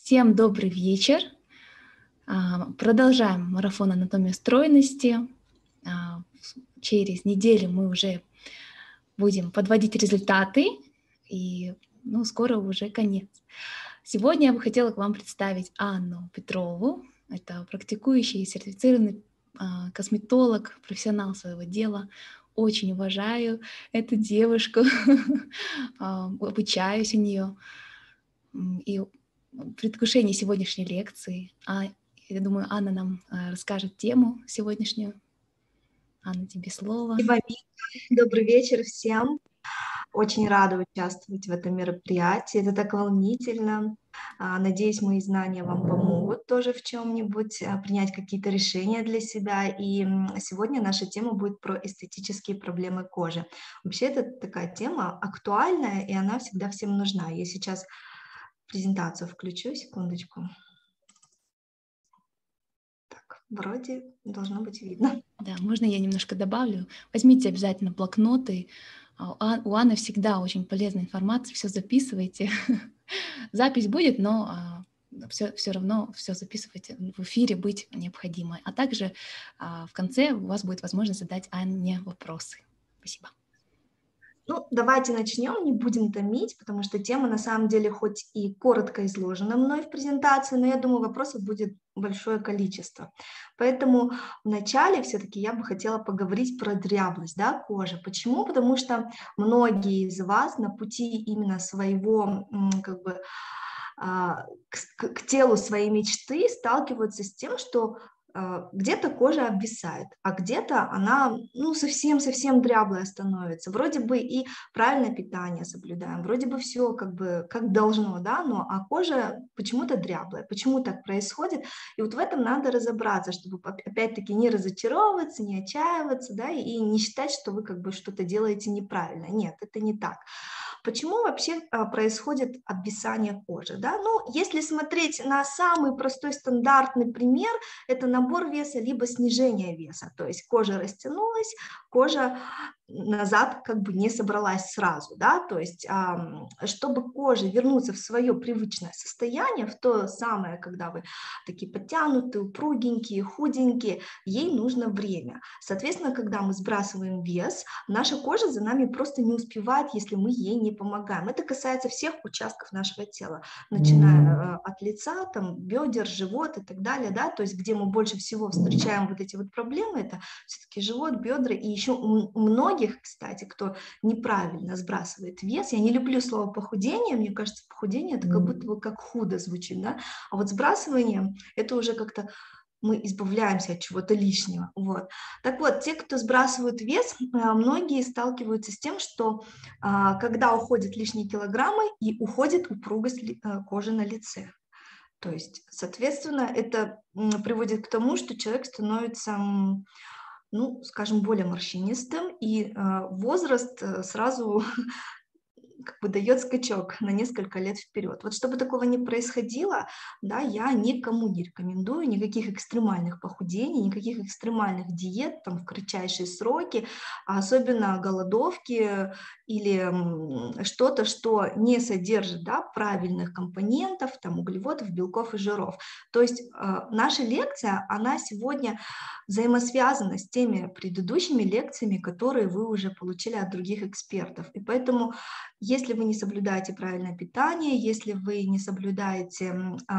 Всем добрый вечер. Продолжаем марафон анатомии стройности. Через неделю мы уже будем подводить результаты, и скоро уже конец. Сегодня я бы хотела к вам представить Анну Петрову. Это практикующий и сертифицированный косметолог, профессионал своего дела. Очень уважаю эту девушку, обучаюсь у нее. И в предвкушении сегодняшней лекции, я думаю, Анна нам расскажет тему сегодняшнюю. Анна, тебе слово. Спасибо, Мика. Добрый вечер всем. Очень рада участвовать в этом мероприятии. Это так волнительно. Надеюсь, мои знания вам помогут тоже в чем-нибудь принять какие-то решения для себя. И сегодня наша тема будет про эстетические проблемы кожи. Вообще, это такая тема актуальная, и она всегда всем нужна. Я сейчас презентацию включу, секундочку. Так, вроде должно быть видно. Да, можно я немножко добавлю? Возьмите обязательно блокноты. У Анны всегда очень полезная информация, все записывайте. Запись будет, но все равно все записывать в эфире быть необходимо. А также в конце у вас будет возможность задать Анне вопросы. Спасибо. Давайте начнем, не будем томить, потому что тема на самом деле хоть и коротко изложена мной в презентации, но я думаю, вопросов будет большое количество. Поэтому вначале все-таки я бы хотела поговорить про дряблость, кожи. Почему? Потому что многие из вас на пути именно своего, к телу своей мечты сталкиваются с тем, что где-то кожа обвисает, а где-то она совсем-совсем дряблая становится. Вроде бы и правильное питание соблюдаем, вроде бы все как должно, но кожа почему-то дряблая. Почему так происходит? И вот в этом надо разобраться, чтобы опять-таки не разочаровываться, не отчаиваться, и не считать, что вы что-то делаете неправильно. Нет, это не так. Почему вообще происходит обвисание кожи? Если смотреть на самый простой стандартный пример, это набор веса либо снижение веса. То есть кожа растянулась, кожа назад не собралась сразу. То есть чтобы коже вернуться в свое привычное состояние, в то самое, когда вы такие подтянутые, упругенькие, худенькие, ей нужно время. Соответственно, когда мы сбрасываем вес, наша кожа за нами просто не успевает, если мы ей не помогаем. Это касается всех участков нашего тела, начиная от лица, бедер, живот и так далее, то есть где мы больше всего встречаем вот эти вот проблемы, это все-таки живот, бедра, и еще у многих, кстати, кто неправильно сбрасывает вес, я не люблю слово похудение, мне кажется, похудение это как будто бы как худо звучит, а вот сбрасывание это уже как-то мы избавляемся от чего-то лишнего. Так вот, те, кто сбрасывают вес, многие сталкиваются с тем, что когда уходят лишние килограммы, и уходит упругость кожи на лице. То есть, соответственно, это приводит к тому, что человек становится, скажем, более морщинистым, и возраст сразу дает скачок на несколько лет вперед. Вот чтобы такого не происходило, я никому не рекомендую никаких экстремальных похудений, никаких экстремальных диет в кратчайшие сроки, а особенно голодовки или что-то, что не содержит правильных компонентов, углеводов, белков и жиров. То есть наша лекция, она сегодня взаимосвязана с теми предыдущими лекциями, которые вы уже получили от других экспертов. И поэтому если вы не соблюдаете правильное питание, если вы не соблюдаете,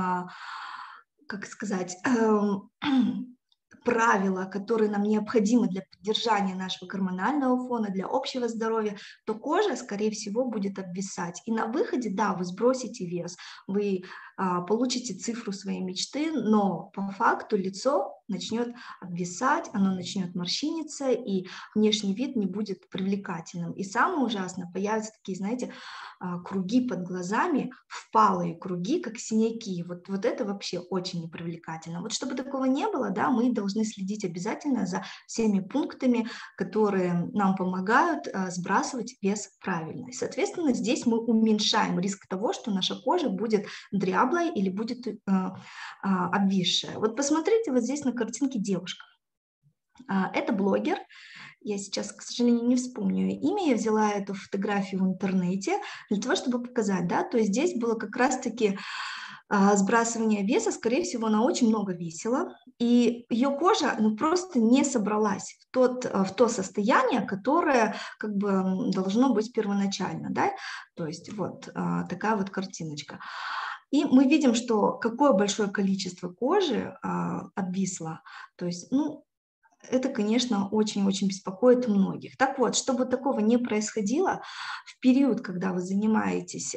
правила, которые нам необходимы для поддержания нашего гормонального фона, для общего здоровья, то кожа, скорее всего, будет обвисать. И на выходе, вы сбросите вес, вы получите цифру своей мечты, но по факту лицо начнет обвисать, оно начнет морщиниться, и внешний вид не будет привлекательным. И самое ужасное, появятся такие, знаете, круги под глазами, впалые круги, как синяки. Вот это вообще очень непривлекательно. Вот чтобы такого не было, мы должны следить обязательно за всеми пунктами, которые нам помогают сбрасывать вес правильно. И, соответственно, здесь мы уменьшаем риск того, что наша кожа будет дряблой или будет обвисшая. Вот посмотрите вот здесь на картинке девушка. Это блогер. Я сейчас, к сожалению, не вспомню ее имя, я взяла эту фотографию в интернете для того, чтобы показать, то есть здесь было как раз-таки сбрасывания веса, скорее всего, она очень много весила, и ее кожа просто не собралась в то состояние, которое как бы должно быть первоначально, да, то есть вот такая вот картиночка. И мы видим, что какое большое количество кожи обвисло, то есть, ну, это, конечно, очень-очень беспокоит многих. Так вот, чтобы такого не происходило, в период, когда вы занимаетесь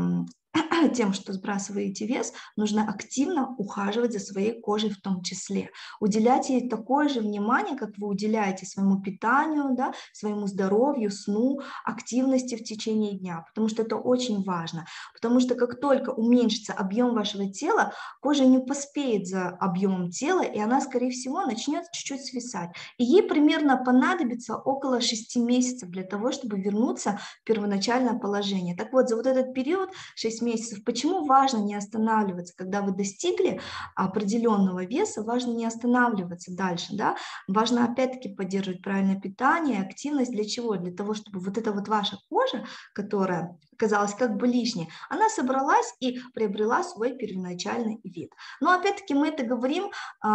тем, что сбрасываете вес, нужно активно ухаживать за своей кожей в том числе. Уделять ей такое же внимание, как вы уделяете своему питанию, да, своему здоровью, сну, активности в течение дня, потому что это очень важно. Потому что как только уменьшится объем вашего тела, кожа не поспеет за объемом тела, и она, скорее всего, начнет чуть-чуть свисать. И ей примерно понадобится около 6 месяцев для того, чтобы вернуться в первоначальное положение. Так вот, за вот этот период, 6 месяцев, почему важно не останавливаться? Когда вы достигли определенного веса, важно не останавливаться дальше, да? Важно опять-таки поддерживать правильное питание, активность. Для чего? Для того, чтобы вот эта вот ваша кожа, которая казалась как бы лишней, она собралась и приобрела свой первоначальный вид. Но опять-таки мы это говорим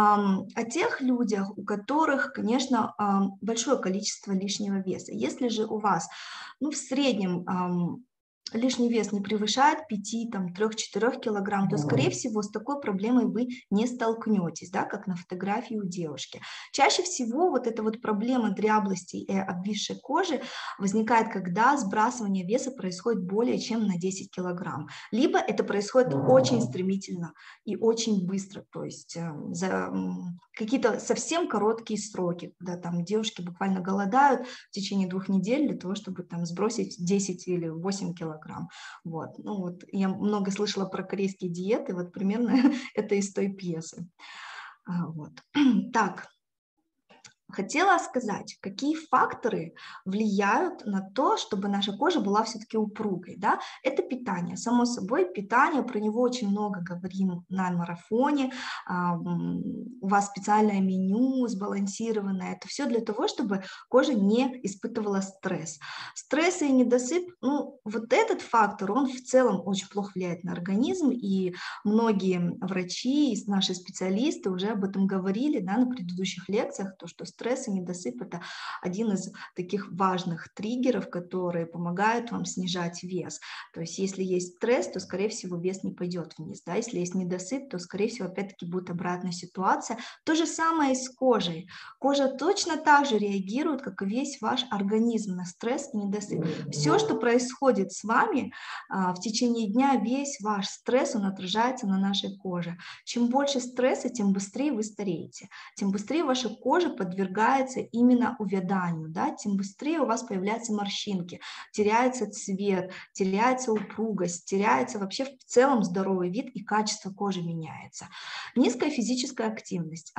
о тех людях, у которых, конечно, большое количество лишнего веса. Если же у вас, ну, в среднем лишний вес не превышает 5, 3-4 килограмм, то, скорее всего, с такой проблемой вы не столкнетесь, да, как на фотографии у девушки. Чаще всего вот эта вот проблема дряблости и обвисшей кожи возникает, когда сбрасывание веса происходит более чем на 10 килограмм. Либо это происходит очень стремительно и очень быстро, то есть за какие-то совсем короткие сроки, когда там девушки буквально голодают в течение 2 недель для того, чтобы там сбросить 10 или 8 килограмм. Вот. Ну, вот я много слышала про корейские диеты, вот примерно это из той пьесы. Вот. Так, хотела сказать, какие факторы влияют на то, чтобы наша кожа была все-таки упругой, да? Это питание, само собой, питание, про него очень много говорим на марафоне, у вас специальное меню сбалансированное, это все для того, чтобы кожа не испытывала стресс. Стресс и недосып, ну, вот этот фактор, он в целом очень плохо влияет на организм, и многие врачи, наши специалисты уже об этом говорили, да, на предыдущих лекциях, то, что стресс и недосып – это один из таких важных триггеров, которые помогают вам снижать вес. То есть если есть стресс, то, скорее всего, вес не пойдет вниз. Да? Если есть недосып, то, скорее всего, опять-таки будет обратная ситуация. То же самое и с кожей. Кожа точно так же реагирует, как и весь ваш организм на стресс и недосып. Все, что происходит с вами в течение дня, весь ваш стресс, он отражается на нашей коже. Чем больше стресса, тем быстрее вы стареете, тем быстрее ваша кожа подвергается именно увяданию, да, тем быстрее у вас появляются морщинки, теряется цвет, теряется упругость, теряется вообще в целом здоровый вид и качество кожи меняется. Низкая физическая активность.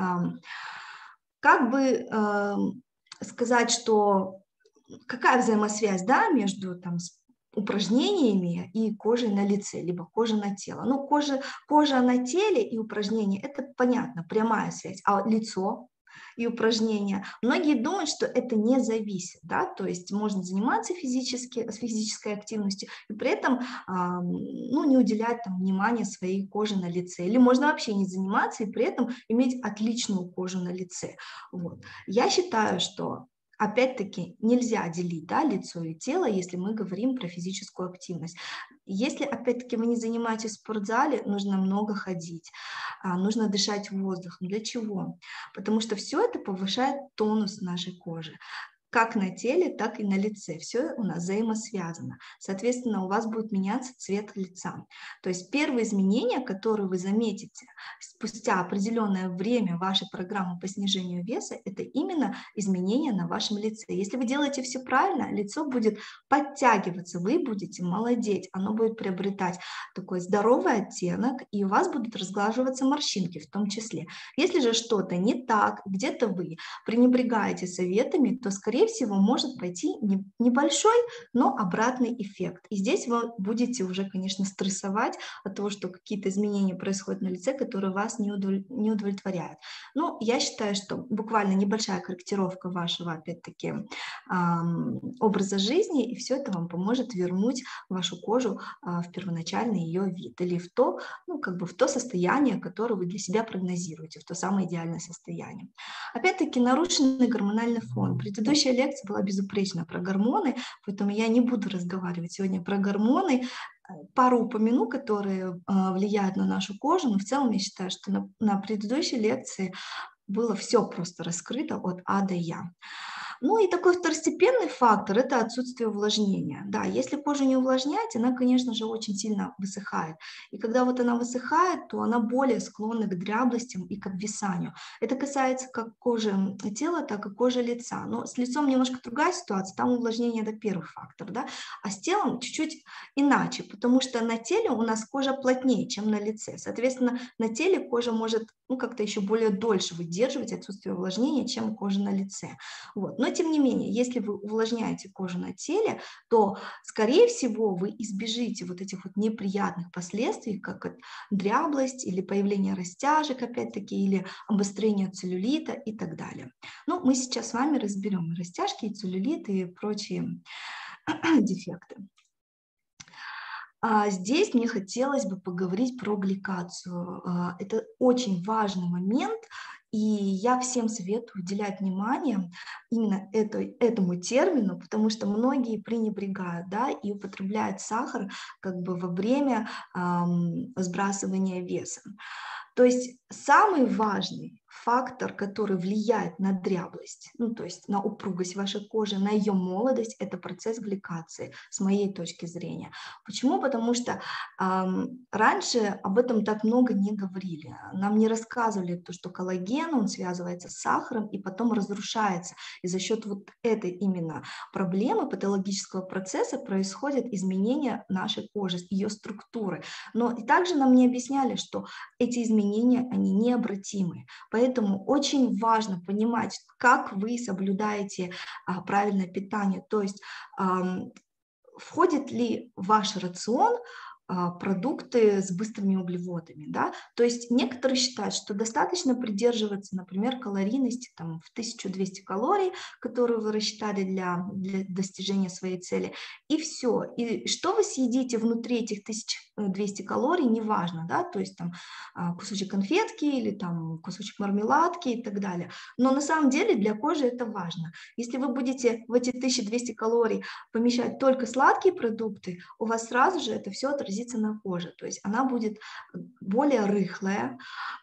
Как бы сказать, что какая взаимосвязь, да, между там упражнениями и кожей на лице, либо кожей на тело. Ну, кожа на теле и упражнения – это понятно, прямая связь. А лицо и упражнения, многие думают, что это не зависит, да, то есть можно заниматься физической активностью и при этом ну, не уделять там внимания своей коже на лице. Или можно вообще не заниматься и при этом иметь отличную кожу на лице. Вот. Я считаю, что опять-таки нельзя делить, да, лицо и тело, если мы говорим про физическую активность. Если, опять-таки, вы не занимаетесь в спортзале, нужно много ходить, нужно дышать воздухом. Для чего? Потому что все это повышает тонус нашей кожи. Как на теле, так и на лице. Все у нас взаимосвязано. Соответственно, у вас будет меняться цвет лица. То есть первые изменения, которые вы заметите спустя определенное время вашей программы по снижению веса, это именно изменения на вашем лице. Если вы делаете все правильно, лицо будет подтягиваться, вы будете молодеть, оно будет приобретать такой здоровый оттенок, и у вас будут разглаживаться морщинки в том числе. Если же что-то не так, где-то вы пренебрегаете советами, то, скорее скорее всего, может пойти небольшой, но обратный эффект. И здесь вы будете уже, конечно, стрессовать от того, что какие-то изменения происходят на лице, которые вас не удовлетворяют. Но я считаю, что буквально небольшая корректировка вашего, опять-таки, образа жизни, и все это вам поможет вернуть вашу кожу в первоначальный ее вид или в то, ну, как бы в то состояние, которое вы для себя прогнозируете, в то самое идеальное состояние. Опять-таки, нарушенный гормональный фон. Предыдущая лекция была безупречна про гормоны, поэтому я не буду разговаривать сегодня про гормоны. Пару упомяну, которые влияют на нашу кожу, но в целом я считаю, что на предыдущей лекции было все просто раскрыто от А до Я. Ну и такой второстепенный фактор – это отсутствие увлажнения. Да, если кожу не увлажнять, она, конечно же, очень сильно высыхает. И когда вот она высыхает, то она более склонна к дряблостям и к обвисанию. Это касается как кожи тела, так и кожи лица. Но с лицом немножко другая ситуация, там увлажнение – это первый фактор, да? А с телом чуть-чуть иначе, потому что на теле у нас кожа плотнее, чем на лице. Соответственно, на теле кожа может, ну, как-то еще более дольше выдерживать отсутствие увлажнения, чем кожа на лице. Вот. Но тем не менее, если вы увлажняете кожу на теле, то, скорее всего, вы избежите вот этих вот неприятных последствий, как дряблость или появление растяжек, опять-таки, или обострение целлюлита и так далее. Ну, мы сейчас с вами разберем и растяжки, и целлюлит, и прочие дефекты. Здесь мне хотелось бы поговорить про гликацию. Это очень важный момент, и я всем советую уделять внимание именно этому термину, потому что многие пренебрегают, да, и употребляют сахар как бы во время сбрасывания веса. То есть самый важный фактор, который влияет на дряблость, ну, то есть на упругость вашей кожи, на ее молодость, это процесс гликации, с моей точки зрения. Почему? Потому что раньше об этом так много не говорили. Нам не рассказывали то, что коллаген, он связывается с сахаром и потом разрушается. И за счет вот этой именно проблемы патологического процесса происходит изменение нашей кожи, ее структуры. Но и также нам не объясняли, что эти изменения, они необратимы. Поэтому очень важно понимать, как вы соблюдаете правильное питание. То есть входит ли в ваш рацион продукты с быстрыми углеводами, да, то есть некоторые считают, что достаточно придерживаться, например, калорийности там, в 1200 калорий, которую вы рассчитали для достижения своей цели, и все, и что вы съедите внутри этих 1200 калорий, неважно, да, то есть там кусочек конфетки или там кусочек мармеладки и так далее, но на самом деле для кожи это важно. Если вы будете в эти 1200 калорий помещать только сладкие продукты, у вас сразу же это все отразится на коже, то есть она будет более рыхлая,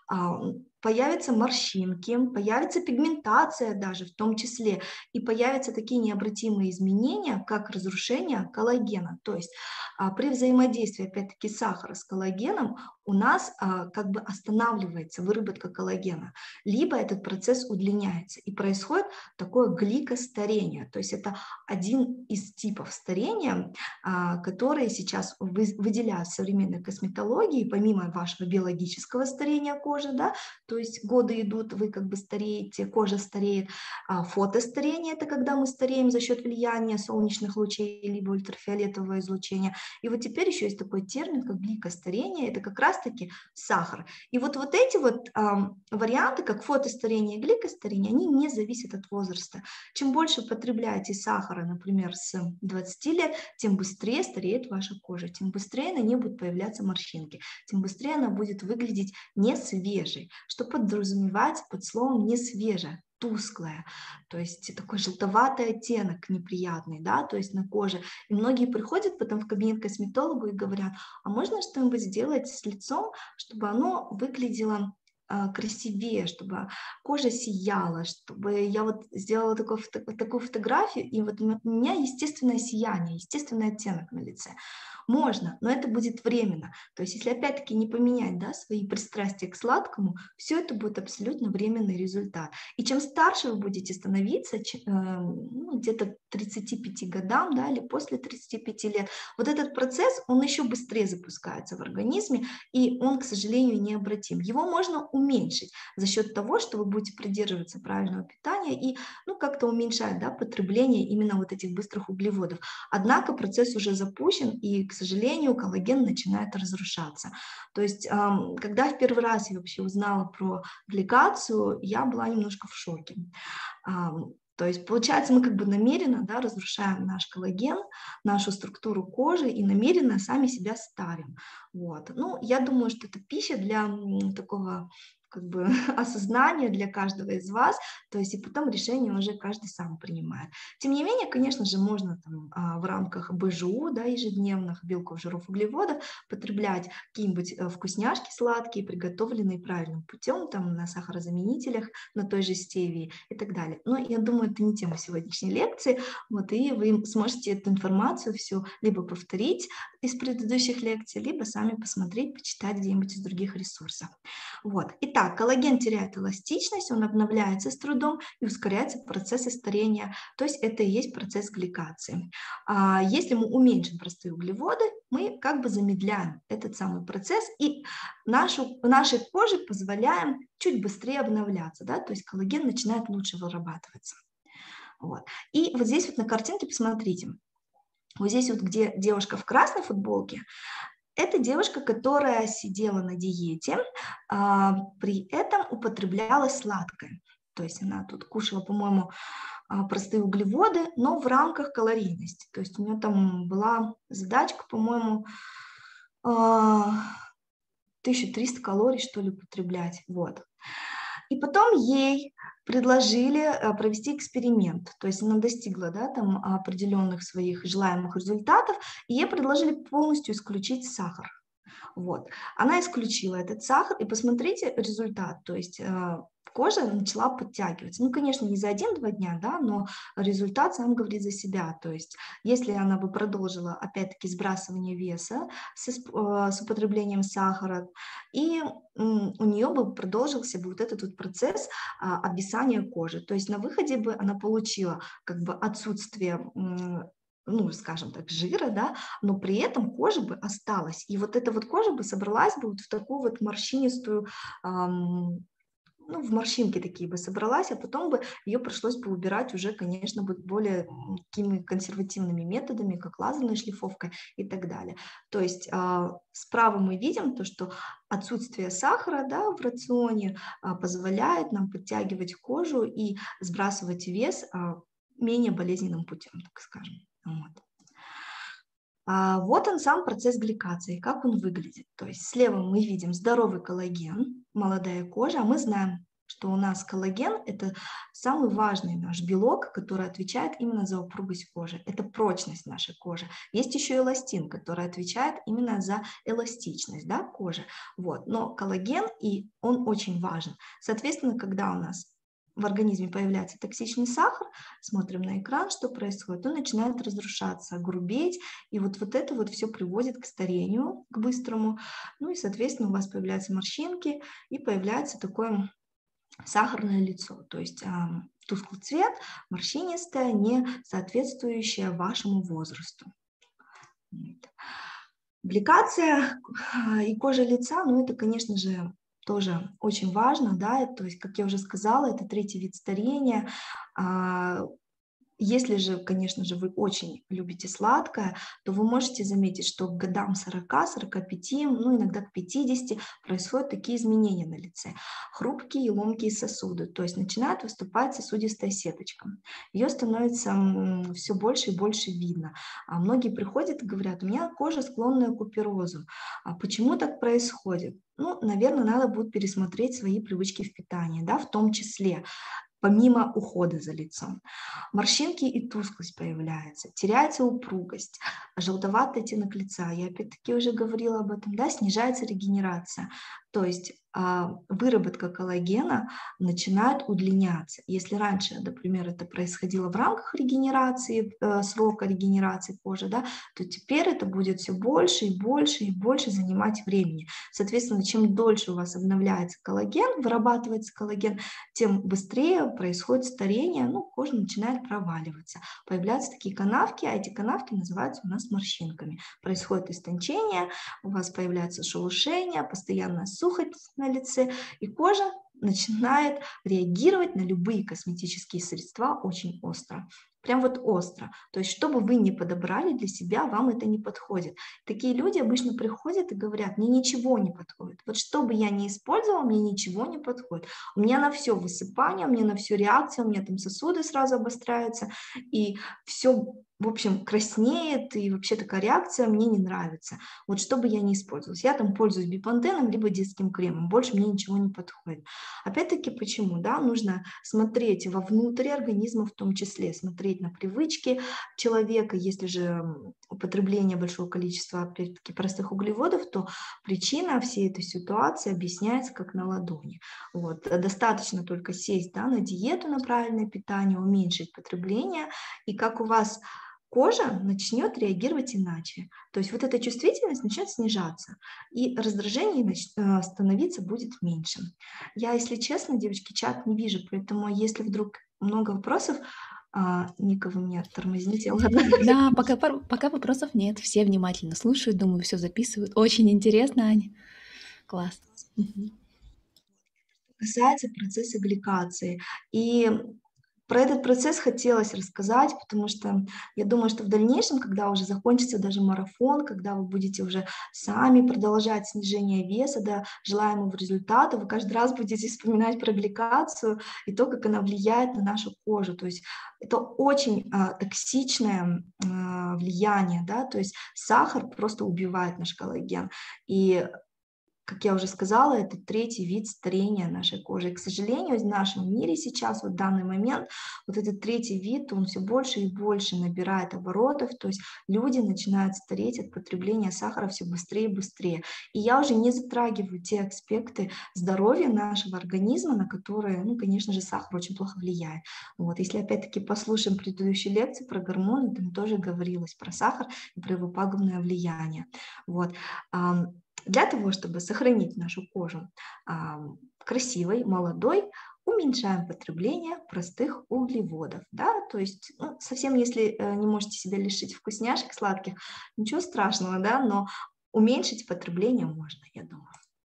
появятся морщинки, появится пигментация даже в том числе, и появятся такие необратимые изменения, как разрушение коллагена. То есть при взаимодействии, опять-таки, сахара с коллагеном у нас как бы останавливается выработка коллагена, либо этот процесс удлиняется, и происходит такое гликостарение. То есть это один из типов старения, которые сейчас выделяют в современной косметологии, помимо вашего биологического старения кожи, да, то есть годы идут, вы как бы стареете, кожа стареет. Фотостарение – это когда мы стареем за счет влияния солнечных лучей либо ультрафиолетового излучения. И вот теперь еще есть такой термин, как гликостарение, это как раз-таки сахар. И вот эти вот варианты, как фотостарение и гликостарение, они не зависят от возраста. Чем больше потребляете сахара, например, с 20 лет, тем быстрее стареет ваша кожа, тем быстрее на ней будут появляться морщинки, тем быстрее она будет выглядеть не свежей. Что подразумевается под словом не свежая? Тусклая, то есть такой желтоватый оттенок неприятный, да, то есть на коже. И многие приходят потом в кабинет к косметологу и говорят, а можно что-нибудь сделать с лицом, чтобы оно выглядело красивее, чтобы кожа сияла, чтобы я вот сделала такую фотографию, и вот у меня естественное сияние, естественный оттенок на лице. Можно, но это будет временно. То есть если опять-таки не поменять, да, свои пристрастия к сладкому, все это будет абсолютно временный результат. И чем старше вы будете становиться, ну, где-то к 35 годам, да, или после 35 лет, вот этот процесс, он еще быстрее запускается в организме, и он, к сожалению, необратим. Его можно уменьшить за счет того, что вы будете придерживаться правильного питания и, ну, как-то уменьшать, да, потребление именно вот этих быстрых углеводов. Однако процесс уже запущен, и, к сожалению, коллаген начинает разрушаться. То есть, когда в первый раз я вообще узнала про гликацию, я была немножко в шоке. То есть, получается, мы как бы намеренно, да, разрушаем наш коллаген, нашу структуру кожи и намеренно сами себя старим. Вот. Ну, я думаю, что это пища для такого как бы осознания для каждого из вас, то есть и потом решение уже каждый сам принимает. Тем не менее, конечно же, можно там, в рамках БЖУ, да, ежедневных белков, жиров, углеводов потреблять какие-нибудь вкусняшки сладкие, приготовленные правильным путем, там на сахарозаменителях, на той же стевии и так далее. Но я думаю, это не тема сегодняшней лекции, вот, и вы сможете эту информацию всю либо повторить из предыдущих лекций, либо сами посмотреть, почитать где-нибудь из других ресурсов. Вот. Итак, коллаген теряет эластичность, он обновляется с трудом и ускоряется процессы старения, то есть это и есть процесс гликации. Если мы уменьшим простые углеводы, мы как бы замедляем этот самый процесс и нашей коже позволяем чуть быстрее обновляться, да, то есть коллаген начинает лучше вырабатываться. Вот. И вот здесь вот на картинке посмотрите, вот здесь вот, где девушка в красной футболке, это девушка, которая сидела на диете, при этом употребляла сладкое. То есть она тут кушала, по-моему, простые углеводы, но в рамках калорийности. То есть у нее там была задачка, по-моему, 1300 калорий, что ли, употреблять. Вот. И потом ей предложили провести эксперимент, то есть она достигла, да, там определенных своих желаемых результатов, и ей предложили полностью исключить сахар. Вот. Она исключила этот сахар, и посмотрите результат, то есть кожа начала подтягиваться. Ну, конечно, не за 1-2 дня, да, но результат сам говорит за себя. То есть если она бы продолжила, опять-таки, сбрасывание веса с употреблением сахара, и у нее бы продолжился бы вот этот вот процесс обвисания кожи. То есть на выходе бы она получила как бы отсутствие ну, скажем так, жира, да, но при этом кожа бы осталась. И вот эта вот кожа бы собралась бы вот в такую вот морщинистую, ну, в морщинки такие бы собралась, а потом бы ее пришлось бы убирать уже, конечно, более такими консервативными методами, как лазерной шлифовкой и так далее. То есть справа мы видим то, что отсутствие сахара, да, в рационе позволяет нам подтягивать кожу и сбрасывать вес менее болезненным путем, так скажем. Вот. Вот он сам процесс гликации, как он выглядит. То есть слева мы видим здоровый коллаген, молодая кожа, а мы знаем, что у нас коллаген – это самый важный наш белок, который отвечает именно за упругость кожи. Это прочность нашей кожи. Есть еще эластин, который отвечает именно за эластичность, да, кожи. Вот. Но коллаген, и он очень важен. Соответственно, когда у нас в организме появляется токсичный сахар, смотрим на экран, что происходит, он начинает разрушаться, грубеть, и вот это вот все приводит к старению, к быстрому, ну и, соответственно, у вас появляются морщинки, и появляется такое сахарное лицо, то есть тусклый цвет, морщинистое, не соответствующее вашему возрасту. Гликация и кожа лица, ну это, конечно же, тоже очень важно, да, то есть, как я уже сказала, это третий вид старения. Если же, конечно же, вы очень любите сладкое, то вы можете заметить, что к годам 40-45, ну иногда к 50 происходят такие изменения на лице. Хрупкие и ломкие сосуды, то есть начинает выступать сосудистая сеточка. Ее становится все больше и больше видно. Многие приходят и говорят, у меня кожа склонная к куперозу. Почему так происходит? Ну, наверное, надо будет пересмотреть свои привычки в питании, да, в том числе. помимо ухода за лицом. Морщинки и тусклость появляются, теряется упругость, желтоватый оттенок лица. Я опять-таки уже говорила об этом, да, снижается регенерация. То есть выработка коллагена начинает удлиняться. Если раньше, например, это происходило в рамках регенерации, срока регенерации кожи, да, то теперь это будет все больше и больше и больше занимать времени. Соответственно, чем дольше у вас обновляется коллаген, вырабатывается коллаген, тем быстрее происходит старение, ну, кожа начинает проваливаться. Появляются такие канавки, а эти канавки называются у нас морщинками. Происходит истончение, у вас появляется шелушение, постоянная сухость на лице, и кожа начинает реагировать на любые косметические средства очень остро. Прям вот остро. То есть, что бы вы ни подобрали для себя, вам это не подходит. Такие люди обычно приходят и говорят, мне ничего не подходит. Вот что бы я ни использовала, мне ничего не подходит. У меня на все высыпание, у меня на все реакция, у меня там сосуды сразу обостряются, и все, в общем, краснеет, и вообще такая реакция мне не нравится. Вот что бы я ни использовала. Я там пользуюсь бипантеном, либо детским кремом, больше мне ничего не подходит. Опять-таки, почему? Да, нужно смотреть вовнутрь организма в том числе, смотреть на привычки человека. Если же употребление большого количества, опять-таки, простых углеводов, то причина всей этой ситуации объясняется как на ладони. Вот. Достаточно только сесть, да, на диету, на правильное питание, уменьшить потребление, и как у вас кожа начнет реагировать иначе. То есть вот эта чувствительность начнет снижаться, и раздражение становиться будет меньше. Я, если честно, девочки, чат не вижу, поэтому если вдруг много вопросов, Ника, вы меня тормозните, ладно? Да, пока вопросов нет. Все внимательно слушают, думаю, все записывают. Очень интересно, Аня. Класс. Мгм. Касается процесса гликации. И про этот процесс хотелось рассказать, потому что я думаю, что в дальнейшем, когда уже закончится даже марафон, когда вы будете уже сами продолжать снижение веса до желаемого результата, вы каждый раз будете вспоминать про гликацию и то, как она влияет на нашу кожу. То есть это очень токсичное влияние, да, то есть сахар просто убивает наш коллаген. И как я уже сказала, это третий вид старения нашей кожи. И, к сожалению, в нашем мире сейчас, вот в данный момент, вот этот третий вид, он все больше и больше набирает оборотов, то есть люди начинают стареть от потребления сахара все быстрее и быстрее. И я уже не затрагиваю те аспекты здоровья нашего организма, на которые, ну, конечно же, сахар очень плохо влияет. Вот. Если опять-таки послушаем предыдущие лекции про гормоны, там тоже говорилось про сахар и про его пагубное влияние. Вот. Для того, чтобы сохранить нашу кожу красивой, молодой, уменьшаем потребление простых углеводов. Да? То есть ну, совсем если не можете себя лишить вкусняшек сладких, ничего страшного, да? Но уменьшить потребление можно, я думаю.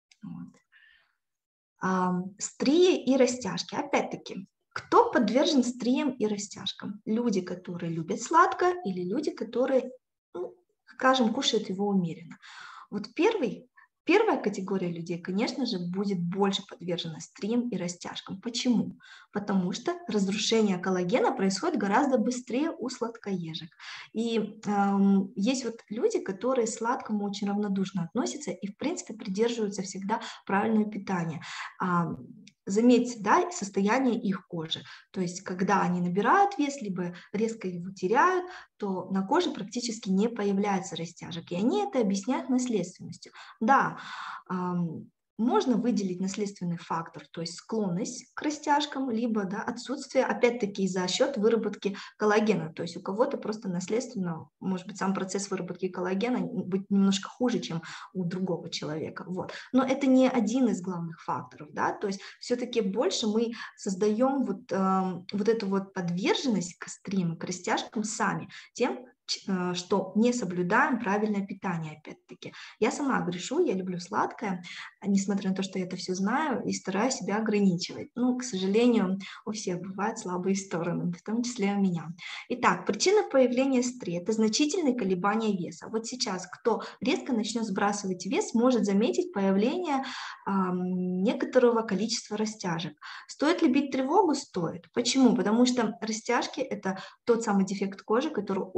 Вот. Стрии и растяжки. Опять-таки, кто подвержен стриям и растяжкам? Люди, которые любят сладкое, или люди, которые, ну, скажем, кушают его умеренно. Вот первая категория людей, конечно же, будет больше подвержена стриям и растяжкам. Почему? Потому что разрушение коллагена происходит гораздо быстрее у сладкоежек. И есть вот люди, которые к сладкому очень равнодушно относятся и, в принципе, придерживаются всегда правильного питания. Заметьте, да, состояние их кожи. То есть, когда они набирают вес, либо резко его теряют, то на коже практически не появляется растяжек. И они это объясняют наследственностью. Да, можно выделить наследственный фактор, то есть склонность к растяжкам, либо да, отсутствие, опять-таки, за счет выработки коллагена. То есть у кого-то просто наследственно, может быть, сам процесс выработки коллагена быть немножко хуже, чем у другого человека. Вот. Но это не один из главных факторов. Да? То есть все-таки больше мы создаем вот эту вот подверженность к стриму, к растяжкам сами, тем, что не соблюдаем правильное питание, опять-таки. Я сама грешу, я люблю сладкое, несмотря на то, что я это все знаю, и стараюсь себя ограничивать. Ну, к сожалению, у всех бывают слабые стороны, в том числе у меня. Итак, причина появления стресса – это значительные колебания веса. Вот сейчас, кто резко начнет сбрасывать вес, может заметить появление некоторого количества растяжек. Стоит ли бить тревогу? Стоит. Почему? Потому что растяжки – это тот самый дефект кожи, который очень трудно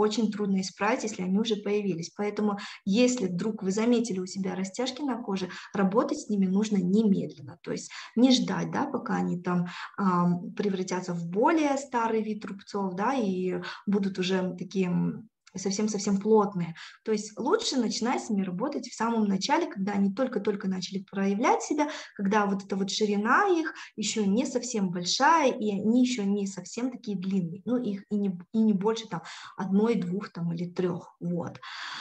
трудно исправить, если они уже появились. Поэтому, если вдруг вы заметили у себя растяжки на коже, работать с ними нужно немедленно. То есть не ждать, да, пока они там превратятся в более старый вид рубцов, да, и будут уже такие совсем-совсем плотные. То есть лучше начинать с ними работать в самом начале, когда они только-только начали проявлять себя, когда вот эта вот ширина их еще не совсем большая, и они еще не совсем такие длинные. Ну, их и не больше там одной, двух там или трех. Вот.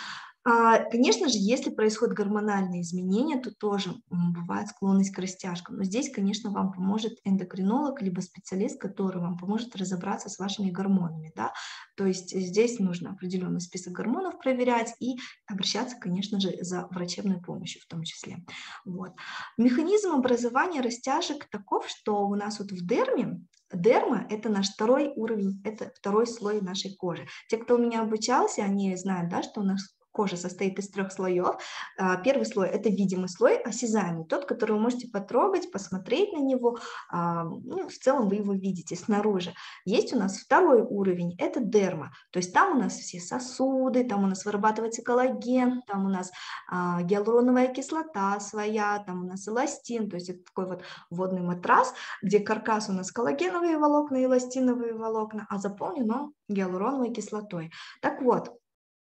Конечно же, если происходят гормональные изменения, то тоже бывает склонность к растяжкам. Но здесь, конечно, вам поможет эндокринолог, либо специалист, который вам поможет разобраться с вашими гормонами. Да? То есть здесь нужно определенный список гормонов проверять и обращаться, конечно же, за врачебной помощью в том числе. Вот. Механизм образования растяжек таков, что у нас вот в дерме, дерма – это наш второй уровень, это второй слой нашей кожи. Те, кто у меня обучался, они знают, да, что у нас кожа состоит из 3 слоев. Первый слой – это видимый слой, осязаемый, тот, который вы можете потрогать, посмотреть на него. Ну, в целом вы его видите снаружи. Есть у нас второй уровень – это дерма. То есть там у нас все сосуды, там у нас вырабатывается коллаген, там у нас гиалуроновая кислота своя, там у нас эластин. То есть это такой вот водный матрас, где каркас у нас коллагеновые волокна и эластиновые волокна, а заполнен он гиалуроновой кислотой. Так вот,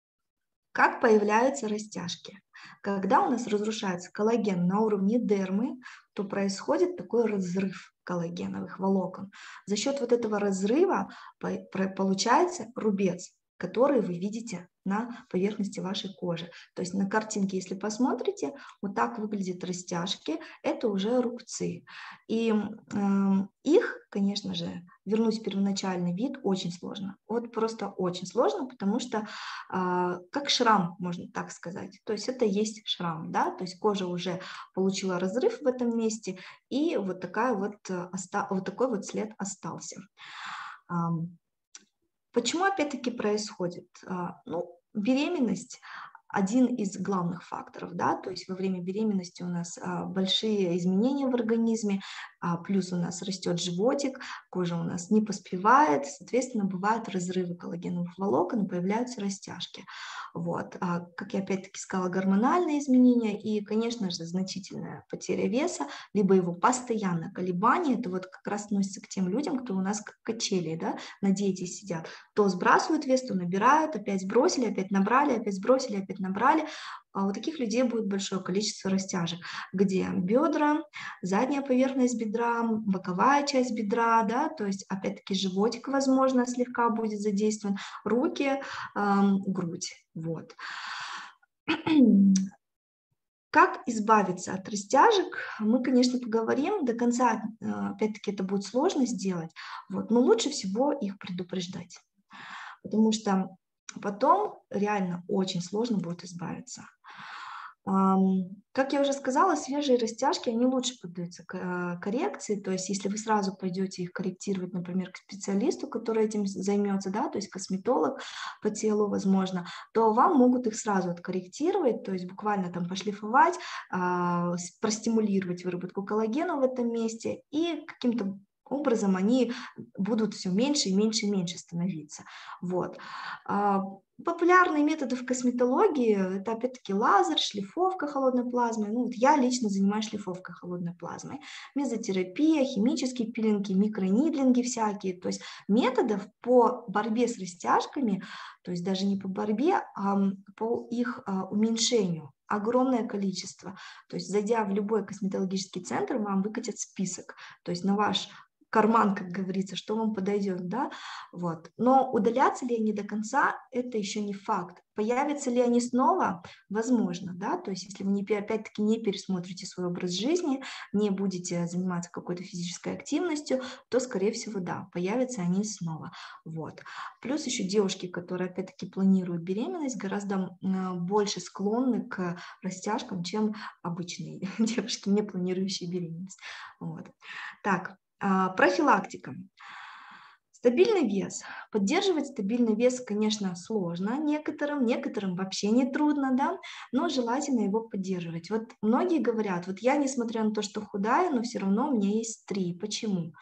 как появляются растяжки? Когда у нас разрушается коллаген на уровне дермы, то происходит такой разрыв коллагеновых волокон. За счет вот этого разрыва получается рубец, который вы видите на поверхности вашей кожи. То есть на картинке, если посмотрите, вот так выглядят растяжки, это уже рубцы. И их, конечно же, вернуть в первоначальный вид очень сложно. Вот просто очень сложно, потому что как шрам, можно так сказать. То есть это есть шрам, да, то есть кожа уже получила разрыв в этом месте, и вот такой вот след остался. Почему опять-таки происходит? Ну, беременность один из главных факторов, да, то есть во время беременности у нас большие изменения в организме, плюс у нас растет животик, кожа у нас не поспевает, соответственно, бывают разрывы коллагеновых волокон и появляются растяжки. Вот. Как я опять-таки сказала, гормональные изменения и, конечно же, значительная потеря веса, либо его постоянное колебание, это вот как раз относится к тем людям, кто у нас как качели, да, на диете сидят. То сбрасывают вес, то набирают, опять сбросили, опять набрали, опять сбросили, опять набрали. У таких людей будет большое количество растяжек, где бедра, задняя поверхность бедра, боковая часть бедра, да, то есть опять-таки животик, возможно, слегка будет задействован, руки, грудь, вот. Как избавиться от растяжек, мы, конечно, поговорим. До конца, опять-таки, это будет сложно сделать, вот, но лучше всего их предупреждать, потому что потом реально очень сложно будет избавиться. Как я уже сказала, свежие растяжки, они лучше поддаются коррекции, то есть если вы сразу пойдете их корректировать, например, к специалисту, который этим займется, да, то есть косметолог по телу, возможно, то вам могут их сразу откорректировать, то есть буквально там пошлифовать, простимулировать выработку коллагена в этом месте, и каким-то образом они будут все меньше и меньше и меньше становиться. Вот. Популярные методы в косметологии – это опять-таки лазер, шлифовка холодной плазмой. Ну, вот я лично занимаюсь шлифовкой холодной плазмой. Мезотерапия, химические пилинги, микронидлинги всякие. То есть методов по борьбе с растяжками, то есть даже не по борьбе, а по их уменьшению огромное количество. То есть зайдя в любой косметологический центр, вам выкатят список. То есть на ваш карман, как говорится, что вам подойдет, да, вот. Но удалятся ли они до конца, это еще не факт. Появятся ли они снова? Возможно, да, то есть если вы опять-таки не пересмотрите свой образ жизни, не будете заниматься какой-то физической активностью, то, скорее всего, да, появятся они снова, вот. Плюс еще девушки, которые, опять-таки, планируют беременность, гораздо больше склонны к растяжкам, чем обычные девушки, не планирующие беременность, вот. Так, профилактика. Стабильный вес. Поддерживать стабильный вес, конечно, сложно некоторым вообще не трудно, да, но желательно его поддерживать. Вот многие говорят, вот я, несмотря на то, что худая, но все равно у меня есть 3. Почему?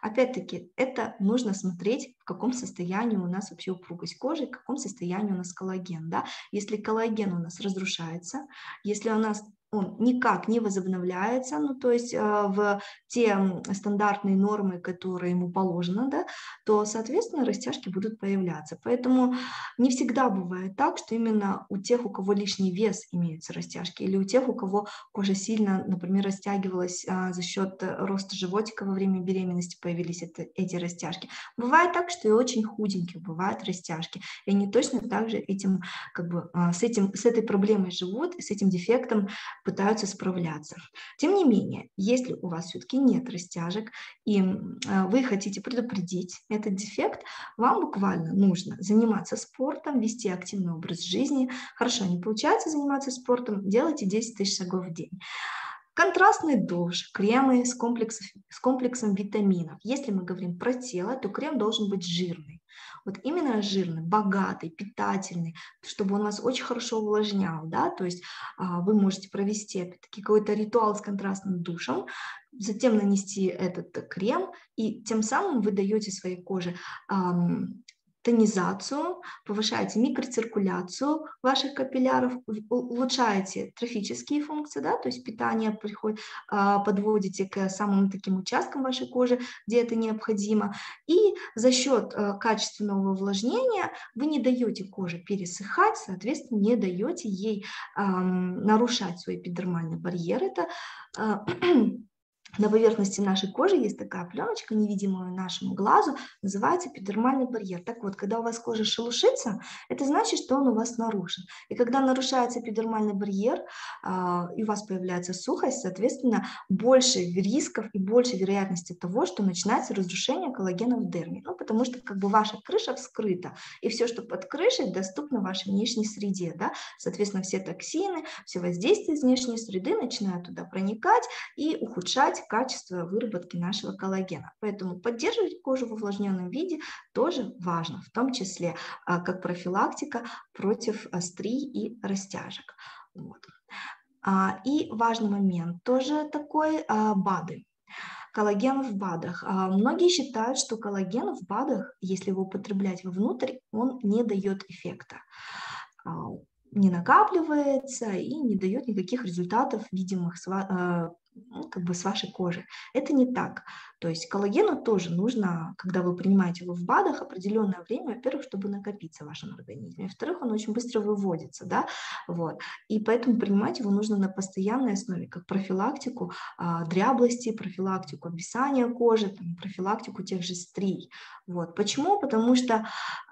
Опять-таки, это нужно смотреть, в каком состоянии у нас вообще упругость кожи, в каком состоянии у нас коллаген, да. Если коллаген у нас разрушается, если у нас он никак не возобновляется, ну, то есть в те стандартные нормы, которые ему положено, да, то, соответственно, растяжки будут появляться. Поэтому не всегда бывает так, что именно у тех, у кого лишний вес, имеются растяжки, или у тех, у кого кожа сильно, например, растягивалась за счет роста животика во время беременности, появились эти растяжки. Бывает так, что и очень худеньких бывают растяжки, и они точно так же этим, как бы, с этой проблемой живут, и с этим дефектом пытаются справляться. Тем не менее, если у вас все-таки нет растяжек, и вы хотите предупредить этот дефект, вам буквально нужно заниматься спортом, вести активный образ жизни. Хорошо, не получается заниматься спортом, делайте 10 тысяч шагов в день. Контрастный душ, кремы с комплексом витаминов. Если мы говорим про тело, то крем должен быть жирный. Вот именно жирный, богатый, питательный, чтобы он вас очень хорошо увлажнял, да, то есть вы можете провести, опять-таки, какой-то ритуал с контрастным душем, затем нанести этот крем, и тем самым вы даете своей коже тонизацию, повышаете микроциркуляцию ваших капилляров, улучшаете трофические функции, да, то есть питание подводите к самым таким участкам вашей кожи, где это необходимо, и за счет качественного увлажнения вы не даете коже пересыхать, соответственно, не даете ей нарушать свой эпидермальный барьер. Это на поверхности нашей кожи есть такая пленочка, невидимая нашему глазу, называется эпидермальный барьер. Так вот, когда у вас кожа шелушится, это значит, что он у вас нарушен. И когда нарушается эпидермальный барьер, и у вас появляется сухость, соответственно, больше рисков и больше вероятности того, что начинается разрушение коллагена в дерме. Ну, потому что как бы ваша крыша вскрыта, и все, что под крышей, доступно вашей внешней среде. Да? Соответственно, все токсины, все воздействия из внешней среды начинают туда проникать и ухудшать качество выработки нашего коллагена. Поэтому поддерживать кожу в увлажненном виде тоже важно, в том числе как профилактика против стрий и растяжек. Вот. И важный момент тоже такой БАДы. Коллаген в БАДах. Многие считают, что коллаген в БАДах, если его употреблять вовнутрь, он не дает эффекта, не накапливается и не дает никаких результатов видимых как бы с вашей кожи. Это не так. То есть коллагену тоже нужно, когда вы принимаете его в БАДах, определенное время, во-первых, чтобы накопиться в вашем организме, во-вторых, он очень быстро выводится, да, вот. И поэтому принимать его нужно на постоянной основе, как профилактику дряблости, профилактику обвисания кожи, там, профилактику тех же стрий. Вот. Почему? Потому что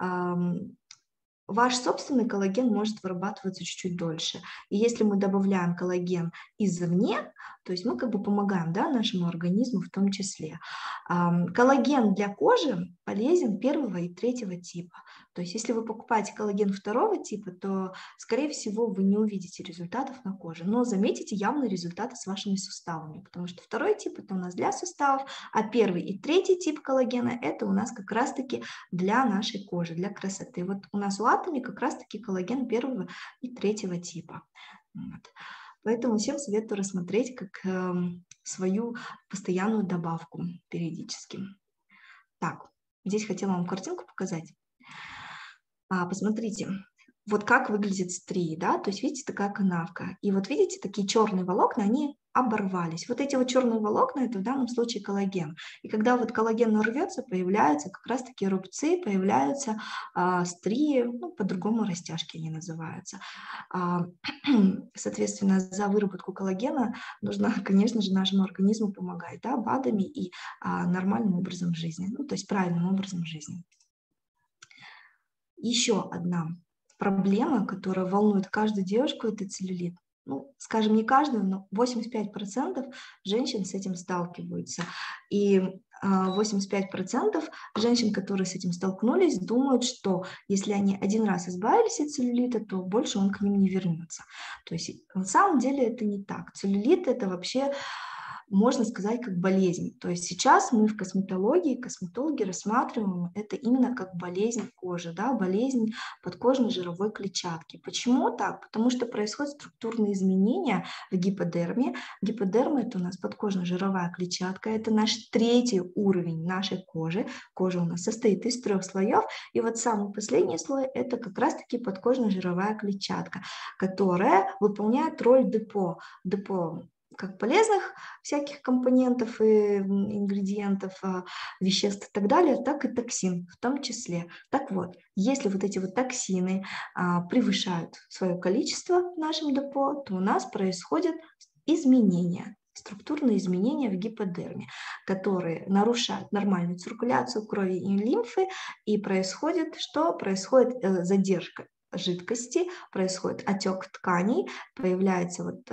ваш собственный коллаген может вырабатываться чуть-чуть дольше. И если мы добавляем коллаген извне, то есть мы как бы помогаем, да, нашему организму в том числе. Коллаген для кожи полезен первого и третьего типа. То есть если вы покупаете коллаген второго типа, то, скорее всего, вы не увидите результатов на коже, но заметите явные результаты с вашими суставами, потому что второй тип – это у нас для суставов, а первый и третий тип коллагена – это у нас как раз-таки для нашей кожи, для красоты. Вот у нас у Атоми как раз-таки коллаген первого и третьего типа. Вот. Поэтому всем советую рассмотреть как свою постоянную добавку периодически. Так, здесь хотела вам картинку показать. Посмотрите, вот как выглядит стрии, да, то есть видите, такая канавка. И вот видите, такие черные волокна, они оборвались. Вот эти вот черные волокна – это в данном случае коллаген. И когда вот коллаген рвется, появляются как раз-таки рубцы, появляются стрии, ну, по-другому растяжки они называются. Соответственно, за выработку коллагена нужно, конечно же, нашему организму помогать, да, БАДами и нормальным образом жизни, ну, то есть правильным образом жизни. Еще одна проблема, которая волнует каждую девушку, это целлюлит. Ну, скажем, не каждую, но 85% женщин с этим сталкиваются. И 85% женщин, которые с этим столкнулись, думают, что если они один раз избавились от целлюлита, то больше он к ним не вернется. То есть на самом деле это не так. Целлюлит – это вообще можно сказать, как болезнь. То есть сейчас мы в косметологии, косметологи рассматриваем это именно как болезнь кожи, да, болезнь подкожной жировой клетчатки. Почему так? Потому что происходят структурные изменения в гиподерме. Гиподерма – это у нас подкожно-жировая клетчатка, это наш третий уровень нашей кожи. Кожа у нас состоит из 3 слоев, и вот самый последний слой – это как раз-таки подкожно-жировая клетчатка, которая выполняет роль депо как полезных всяких компонентов и ингредиентов, веществ и так далее, так и токсин в том числе. Так вот, если вот эти вот токсины превышают свое количество в нашем депо, то у нас происходят изменения, структурные изменения в гиподерме, которые нарушают нормальную циркуляцию крови и лимфы, и происходит что? Происходит задержка жидкости, происходит отек тканей, появляется вот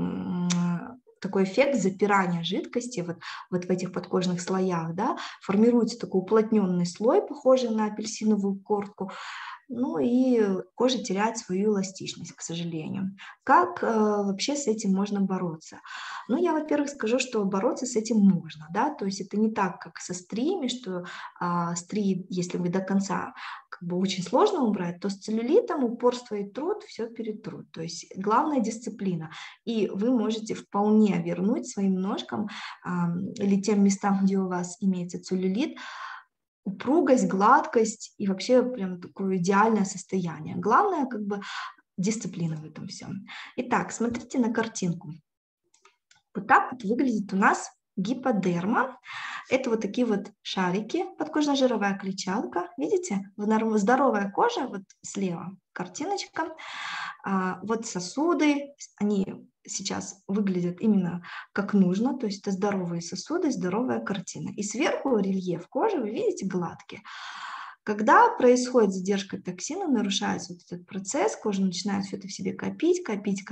такой эффект запирания жидкости вот в этих подкожных слоях, да, формируется такой уплотненный слой, похожий на апельсиновую корку, ну и кожа теряет свою эластичность, к сожалению. Как вообще с этим можно бороться? Ну, я, во-первых, скажу, что бороться с этим можно, да, то есть это не так, как со стриями, что стрии, если вы до конца как бы очень сложно убрать, то с целлюлитом упорство и труд все перетрут. То есть главная дисциплина. И вы можете вполне вернуть своим ножкам или тем местам, где у вас имеется целлюлит, упругость, гладкость и вообще прям такое идеальное состояние. Главное как бы дисциплина в этом всем. Итак, смотрите на картинку. Вот так вот выглядит у нас гиподерма. Это вот такие вот шарики, подкожно-жировая клетчатка. Видите? Здоровая кожа, вот слева картиночка. Вот сосуды, они сейчас выглядят именно как нужно, то есть это здоровые сосуды, здоровая картина. И сверху рельеф кожи, вы видите, гладкий. Когда происходит задержка токсина, нарушается вот этот процесс, кожа начинает все это в себе копить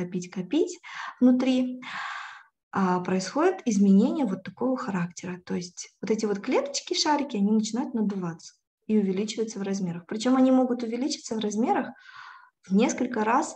внутри, происходит изменение вот такого характера. То есть вот эти вот клеточки, шарики, они начинают надуваться и увеличиваться в размерах. Причем они могут увеличиться в размерах в несколько раз,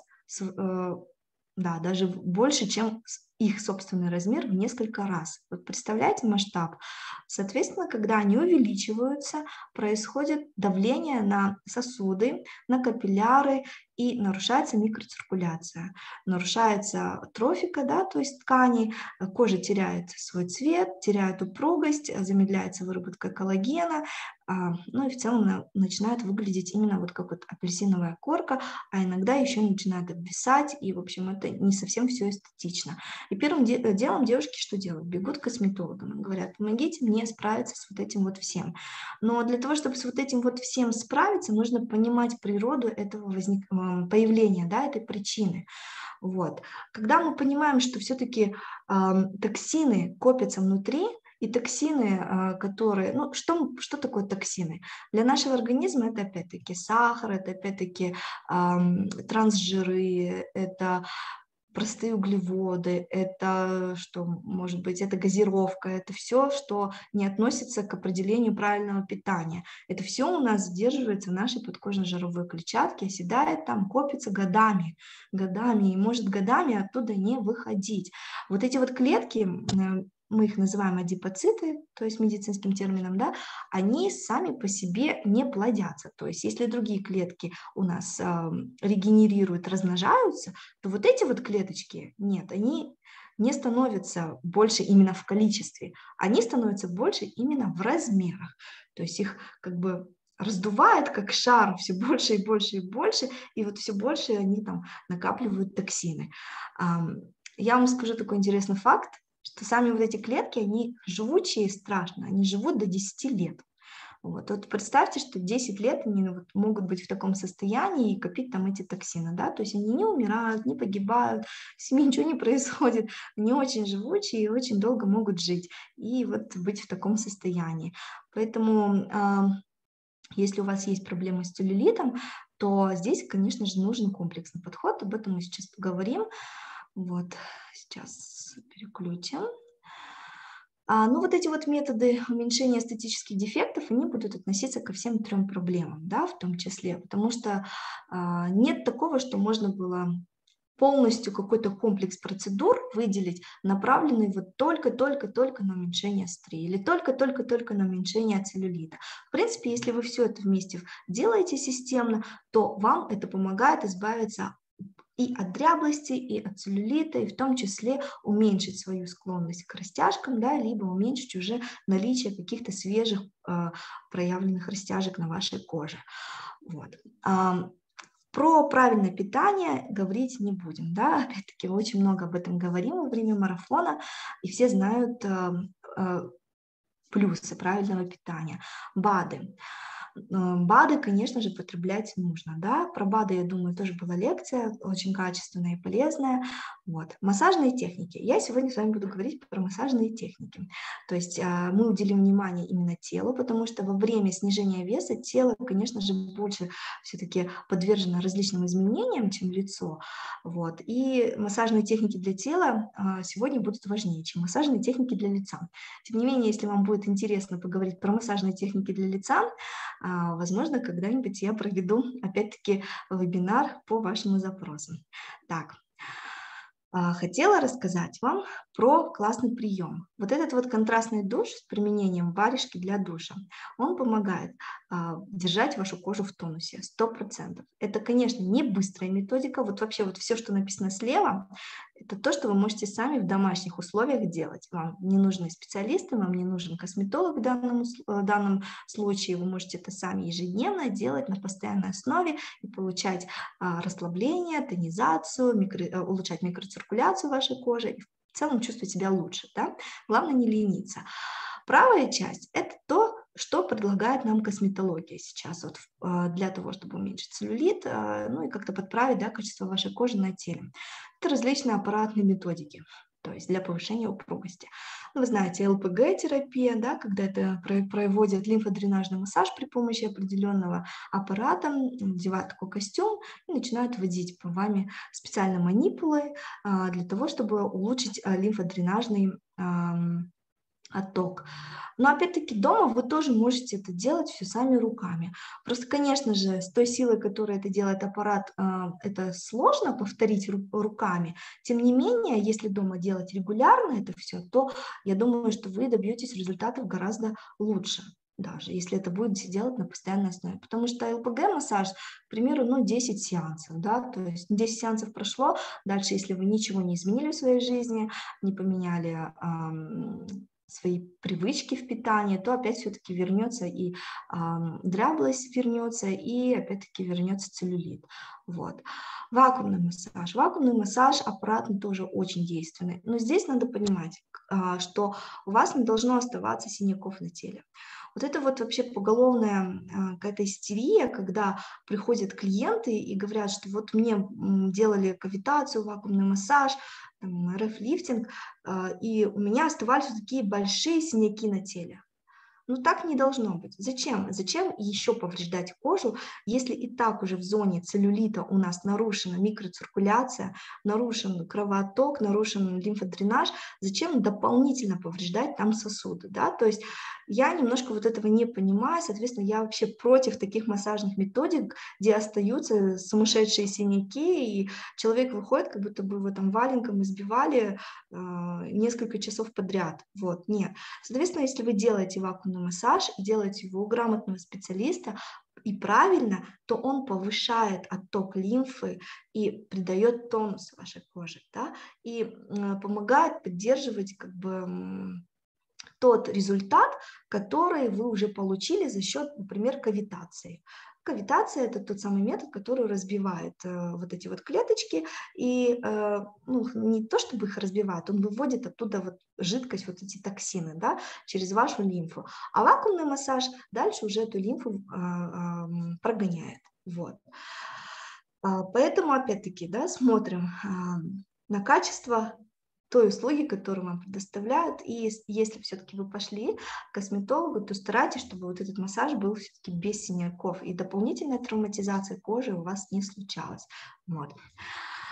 да, даже больше, чем их собственный размер в несколько раз. Вот представляете масштаб? Соответственно, когда они увеличиваются, происходит давление на сосуды, на капилляры, и нарушается микроциркуляция, нарушается трофика, да, то есть тканей, кожа теряет свой цвет, теряет упругость, замедляется выработка коллагена, ну и в целом начинает выглядеть именно вот как вот апельсиновая корка, а иногда еще начинает обвисать, и, в общем, это не совсем все эстетично. И первым делом девушки что делают? Бегут к косметологам и говорят: помогите мне справиться с вот этим вот всем. Но для того, чтобы с вот этим вот всем справиться, нужно понимать природу этого появления, да, этой причины. Вот. Когда мы понимаем, что все-таки токсины копятся внутри, и токсины, которые... Ну, что такое токсины? Для нашего организма это опять-таки сахар, это опять-таки трансжиры, это простые углеводы, это что может быть, это газировка, это все, что не относится к определению правильного питания. Это все у нас задерживается в нашей подкожно-жировой клетчатке, оседает там, копится годами, и может годами оттуда не выходить. Вот эти вот клетки, мы их называем адипоциты, то есть медицинским термином, да, они сами по себе не плодятся. То есть если другие клетки у нас регенерируют, размножаются, то вот эти вот клеточки, нет, они не становятся больше именно в количестве, они становятся больше именно в размерах. То есть их как бы раздувает как шар все больше и больше и больше, и вот все больше они там накапливают токсины. Я вам скажу такой интересный факт, что сами вот эти клетки, они живучие, страшно, они живут до 10 лет. Вот представьте, что 10 лет они могут быть в таком состоянии и копить там эти токсины, да, то есть они не умирают, не погибают, с ними ничего не происходит, они очень живучие и очень долго могут жить и вот быть в таком состоянии. Поэтому если у вас есть проблемы с целлюлитом, то здесь, конечно же, нужен комплексный подход, об этом мы сейчас поговорим. Вот, сейчас переключим. Ну, вот эти вот методы уменьшения эстетических дефектов, они будут относиться ко всем 3 проблемам, да, в том числе, потому что нет такого, что можно было полностью какой-то комплекс процедур выделить, направленный вот только-только-только на уменьшение стри или только-только-только на уменьшение целлюлита. В принципе, если вы все это вместе делаете системно, то вам это помогает избавиться и от дряблости, и от целлюлита, и в том числе уменьшить свою склонность к растяжкам, да, либо уменьшить уже наличие каких-то свежих проявленных растяжек на вашей коже. Вот. Про правильное питание говорить не будем, да, опять-таки очень много об этом говорим во время марафона, и все знают плюсы правильного питания. БАДы. БАДы, конечно же, потреблять нужно, да, про БАДы, я думаю, тоже была лекция, очень качественная и полезная, вот. Массажные техники. Я сегодня с вами буду говорить про массажные техники, то есть мы уделим внимание именно телу, потому что во время снижения веса тело, конечно же, больше все-таки подвержено различным изменениям, чем лицо, вот, и массажные техники для тела сегодня будут важнее, чем массажные техники для лица. Тем не менее, если вам будет интересно поговорить про массажные техники для лица, возможно, когда-нибудь я проведу, опять-таки, вебинар по вашему запросу. Так, хотела рассказать вам про классный прием. Вот этот вот контрастный душ с применением варежки для душа, он помогает держать вашу кожу в тонусе 100%. Это, конечно, не быстрая методика. Вот вообще вот все, что написано слева, это то, что вы можете сами в домашних условиях делать. Вам не нужны специалисты, вам не нужен косметолог в данном случае. Вы можете это сами ежедневно делать на постоянной основе и получать расслабление, тонизацию, улучшать микроциркуляцию вашей кожи и в целом чувствовать себя лучше. Да? Главное не лениться. Правая часть – это то, что предлагает нам косметология сейчас вот, для того, чтобы уменьшить целлюлит, ну и как-то подправить, да, качество вашей кожи на теле. Это различные аппаратные методики, то есть для повышения упругости. Вы знаете, ЛПГ-терапия, да, когда это проводят лимфодренажный массаж при помощи определенного аппарата, надевают такой костюм и начинают вводить по вами специально манипулы для того, чтобы улучшить лимфодренажный отток. Но опять-таки дома вы тоже можете это делать все сами руками. Просто, конечно же, с той силой, которой это делает аппарат, это сложно повторить руками. Тем не менее, если дома делать регулярно это все, то я думаю, что вы добьетесь результатов гораздо лучше, даже если это будете делать на постоянной основе. Потому что ЛПГ-массаж, к примеру, 10 сеансов, да, то есть 10 сеансов прошло, дальше, если вы ничего не изменили в своей жизни, не поменяли свои привычки в питании, то опять все-таки вернется и дряблость вернется, и опять-таки вернется целлюлит. Вот. Вакуумный массаж. Вакуумный массаж аппаратный тоже очень действенный. Но здесь надо понимать, что у вас не должно оставаться синяков на теле. Вот это вот вообще поголовная какая-то истерия, когда приходят клиенты и говорят, что вот мне делали кавитацию, вакуумный массаж, РФ-лифтинг, и у меня оставались вот такие большие синяки на теле. Ну, так не должно быть. Зачем? Зачем еще повреждать кожу, если и так уже в зоне целлюлита у нас нарушена микроциркуляция, нарушен кровоотток, нарушен лимфодренаж? Зачем дополнительно повреждать там сосуды? Да? То есть я немножко вот этого не понимаю, соответственно, я вообще против таких массажных методик, где остаются сумасшедшие синяки, и человек выходит, как будто бы его там валенком избивали несколько часов подряд. Вот, нет. Соответственно, если вы делаете вакуумный массаж и делаете его у грамотного специалиста и правильно, то он повышает отток лимфы и придает тонус вашей коже, да, и помогает поддерживать как бы тот результат, который вы уже получили за счет, например, кавитации. Кавитация – это тот самый метод, который разбивает вот эти вот клеточки, и не то чтобы их разбивает, он выводит оттуда вот жидкость, вот эти токсины, да, через вашу лимфу. А вакуумный массаж дальше уже эту лимфу прогоняет. Вот. Поэтому, опять-таки, да, смотрим на качество той услуги, которую вам предоставляют, и если все-таки вы пошли к косметологу, то старайтесь, чтобы вот этот массаж был все-таки без синяков, и дополнительная травматизация кожи у вас не случалась. Вот.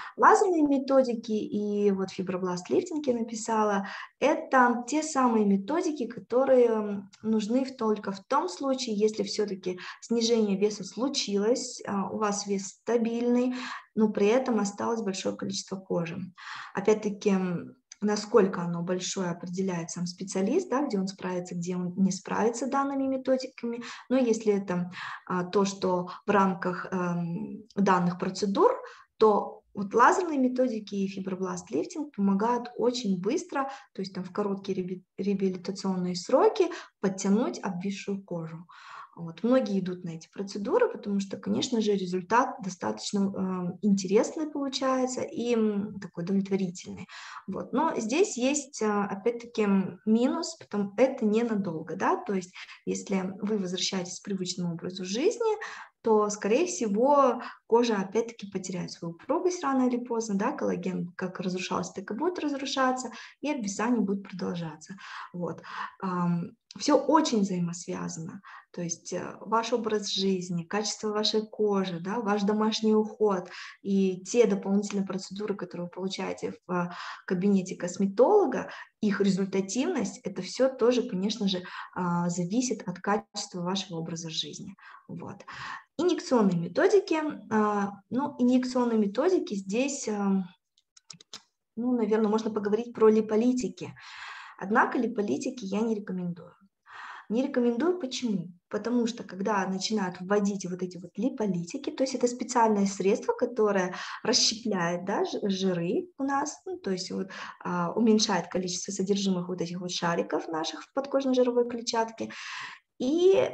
Лазерные методики и вот фибробласт-лифтинг я написала, это те самые методики, которые нужны только в том случае, если все-таки снижение веса случилось, у вас вес стабильный, но при этом осталось большое количество кожи. Опять-таки, насколько оно большое, определяет сам специалист, да, где он справится, где он не справится данными методиками. Но если это то, что в рамках данных процедур, то вот лазерные методики и фибробласт-лифтинг помогают очень быстро, то есть там в короткие реабилитационные сроки подтянуть обвисшую кожу. Вот. Многие идут на эти процедуры, потому что, конечно же, результат достаточно интересный получается и такой удовлетворительный. Вот. Но здесь есть, опять-таки, минус, потому это ненадолго, да, то есть если вы возвращаетесь к привычному образу жизни, то, скорее всего, кожа опять-таки потеряет свою упругость рано или поздно, да, коллаген как разрушался, так и будет разрушаться, и обвисание будет продолжаться. Вот. Все очень взаимосвязано, то есть ваш образ жизни, качество вашей кожи, да, ваш домашний уход и те дополнительные процедуры, которые вы получаете в кабинете косметолога, их результативность, это все тоже, конечно же, зависит от качества вашего образа жизни. Вот. Инъекционные методики. Инъекционные методики здесь, наверное, можно поговорить про липолитики. Однако липолитики я не рекомендую. Не рекомендую почему? Потому что когда начинают вводить вот эти вот липолитики, то есть это специальное средство, которое расщепляет, да, жиры у нас, то есть вот, уменьшает количество содержимых вот этих вот шариков наших в подкожно-жировой клетчатке, и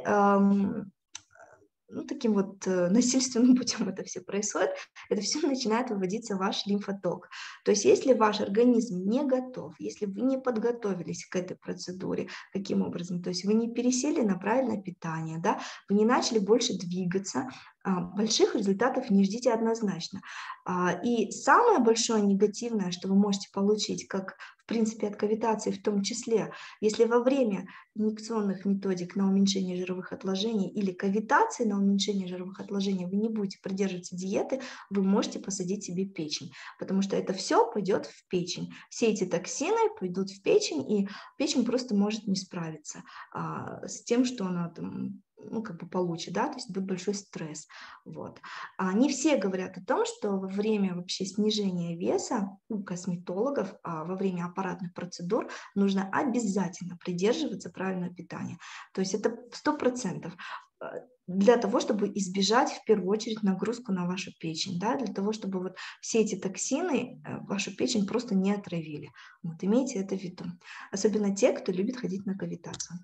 таким вот насильственным путем это все происходит, это все начинает выводиться в ваш лимфоток. То есть если ваш организм не готов, если вы не подготовились к этой процедуре, каким образом, то есть вы не пересели на правильное питание, да, вы не начали больше двигаться, больших результатов не ждите однозначно. И самое большое негативное, что вы можете получить, как в принципе от кавитации в том числе, если во время инъекционных методик на уменьшение жировых отложений или кавитации на уменьшение жировых отложений вы не будете придерживаться диеты, вы можете посадить себе печень, потому что это все пойдет в печень. Все эти токсины пойдут в печень, и печень просто может не справиться с тем, что она там получит, да, то есть будет большой стресс. Вот. Не все говорят о том, что во время вообще снижения веса у косметологов, во время аппаратных процедур нужно обязательно придерживаться правильного питания. То есть это 100%. Для того, чтобы избежать в первую очередь нагрузку на вашу печень, да, для того, чтобы вот все эти токсины вашу печень просто не отравили. Вот имейте это в виду. Особенно те, кто любит ходить на кавитацию.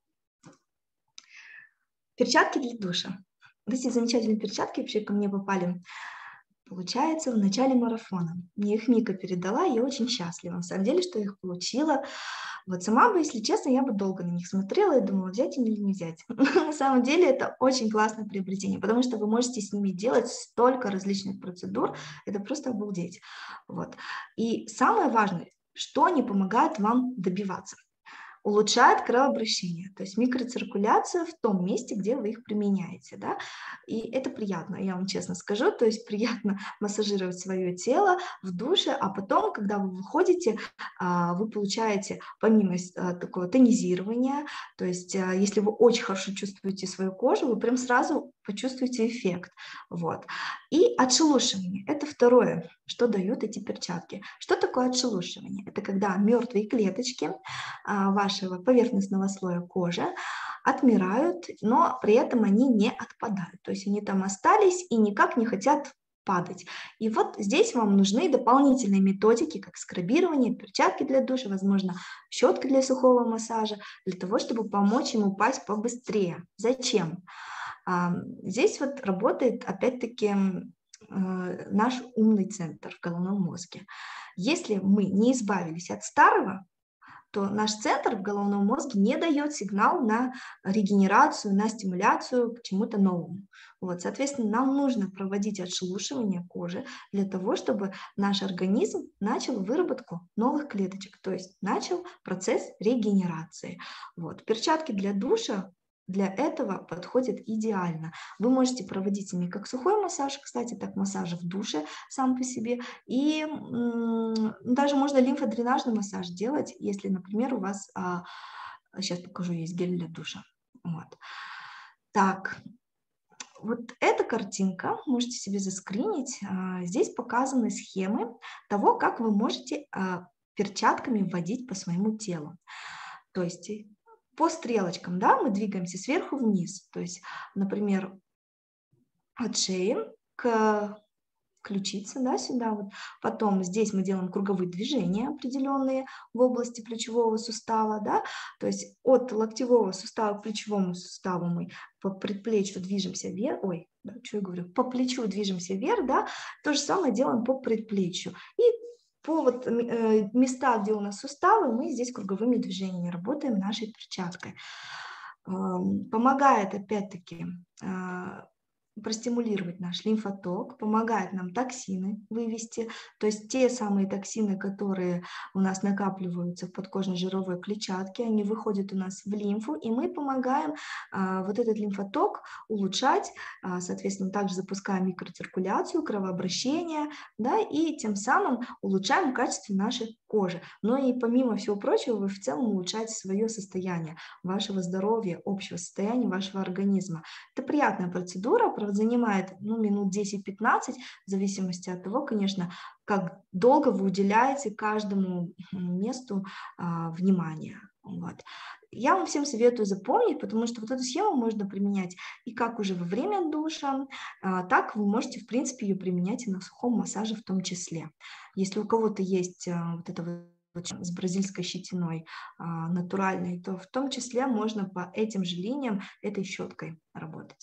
Перчатки для душа. Вот эти замечательные перчатки вообще ко мне попали, получается, в начале марафона. Мне их Мика передала, и я очень счастлива, на самом деле, что я их получила. Вот сама бы, если честно, я бы долго на них смотрела и думала, взять или не взять. На самом деле это очень классное приобретение, потому что вы можете с ними делать столько различных процедур, это просто обалдеть. Вот. И самое важное, что они помогают вам добиваться. Улучшает кровообращение, то есть микроциркуляцию в том месте, где вы их применяете, да, и это приятно, я вам честно скажу, то есть приятно массажировать свое тело в душе, а потом, когда вы выходите, вы получаете помимо такого тонизирования, то есть если вы очень хорошо чувствуете свою кожу, вы прям сразу почувствуете эффект, вот. И отшелушивание – это второе, что дают эти перчатки. Что такое отшелушивание? Это когда мертвые клеточки вашего поверхностного слоя кожи отмирают, но при этом они не отпадают. То есть они там остались и никак не хотят падать. И вот здесь вам нужны дополнительные методики, как скрабирование, перчатки для душа, возможно, щетка для сухого массажа, для того, чтобы помочь им упасть побыстрее. Зачем? Здесь вот работает, опять-таки, наш умный центр в головном мозге. Если мы не избавились от старого, то наш центр в головном мозге не дает сигнал на регенерацию, на стимуляцию к чему-то новому. Вот, соответственно, нам нужно проводить отшелушивание кожи для того, чтобы наш организм начал выработку новых клеточек, то есть начал процесс регенерации. Вот. Перчатки для душа для этого подходит идеально. Вы можете проводить ими как сухой массаж, кстати, так массаж в душе сам по себе, и даже можно лимфодренажный массаж делать, если, например, у вас, сейчас покажу, есть гель для душа. Вот. Так, вот эта картинка, можете себе заскринить, здесь показаны схемы того, как вы можете перчатками вводить по своему телу. То есть по стрелочкам, да, мы двигаемся сверху вниз. То есть, например, от шеи к ключице, да, сюда вот. Потом здесь мы делаем круговые движения определенные в области плечевого сустава, да. То есть от локтевого сустава к плечевому суставу мы по предплечью движемся вверх, да, что я говорю, по плечу движемся вверх, да. То же самое делаем по предплечью. И по вот места, где у нас суставы, мы здесь круговыми движениями работаем нашей перчаткой. Помогает, опять-таки, простимулировать наш лимфоток, помогает нам токсины вывести, то есть те самые токсины, которые у нас накапливаются в подкожно-жировой клетчатке, они выходят у нас в лимфу, и мы помогаем вот этот лимфоток улучшать, соответственно, также запускаем микроциркуляцию, кровообращение, да, и тем самым улучшаем качество нашей кожи. Но и помимо всего прочего, вы в целом улучшаете свое состояние, вашего здоровья, общего состояния вашего организма. Это приятная процедура, правда, занимает минут 10-15, в зависимости от того, конечно, как долго вы уделяете каждому месту внимания. Вот. Я вам всем советую запомнить, потому что вот эту схему можно применять и как уже во время душа, так вы можете, в принципе, ее применять и на сухом массаже в том числе. Если у кого-то есть вот это вот с бразильской щетиной натуральной, то в том числе можно по этим же линиям этой щеткой работать.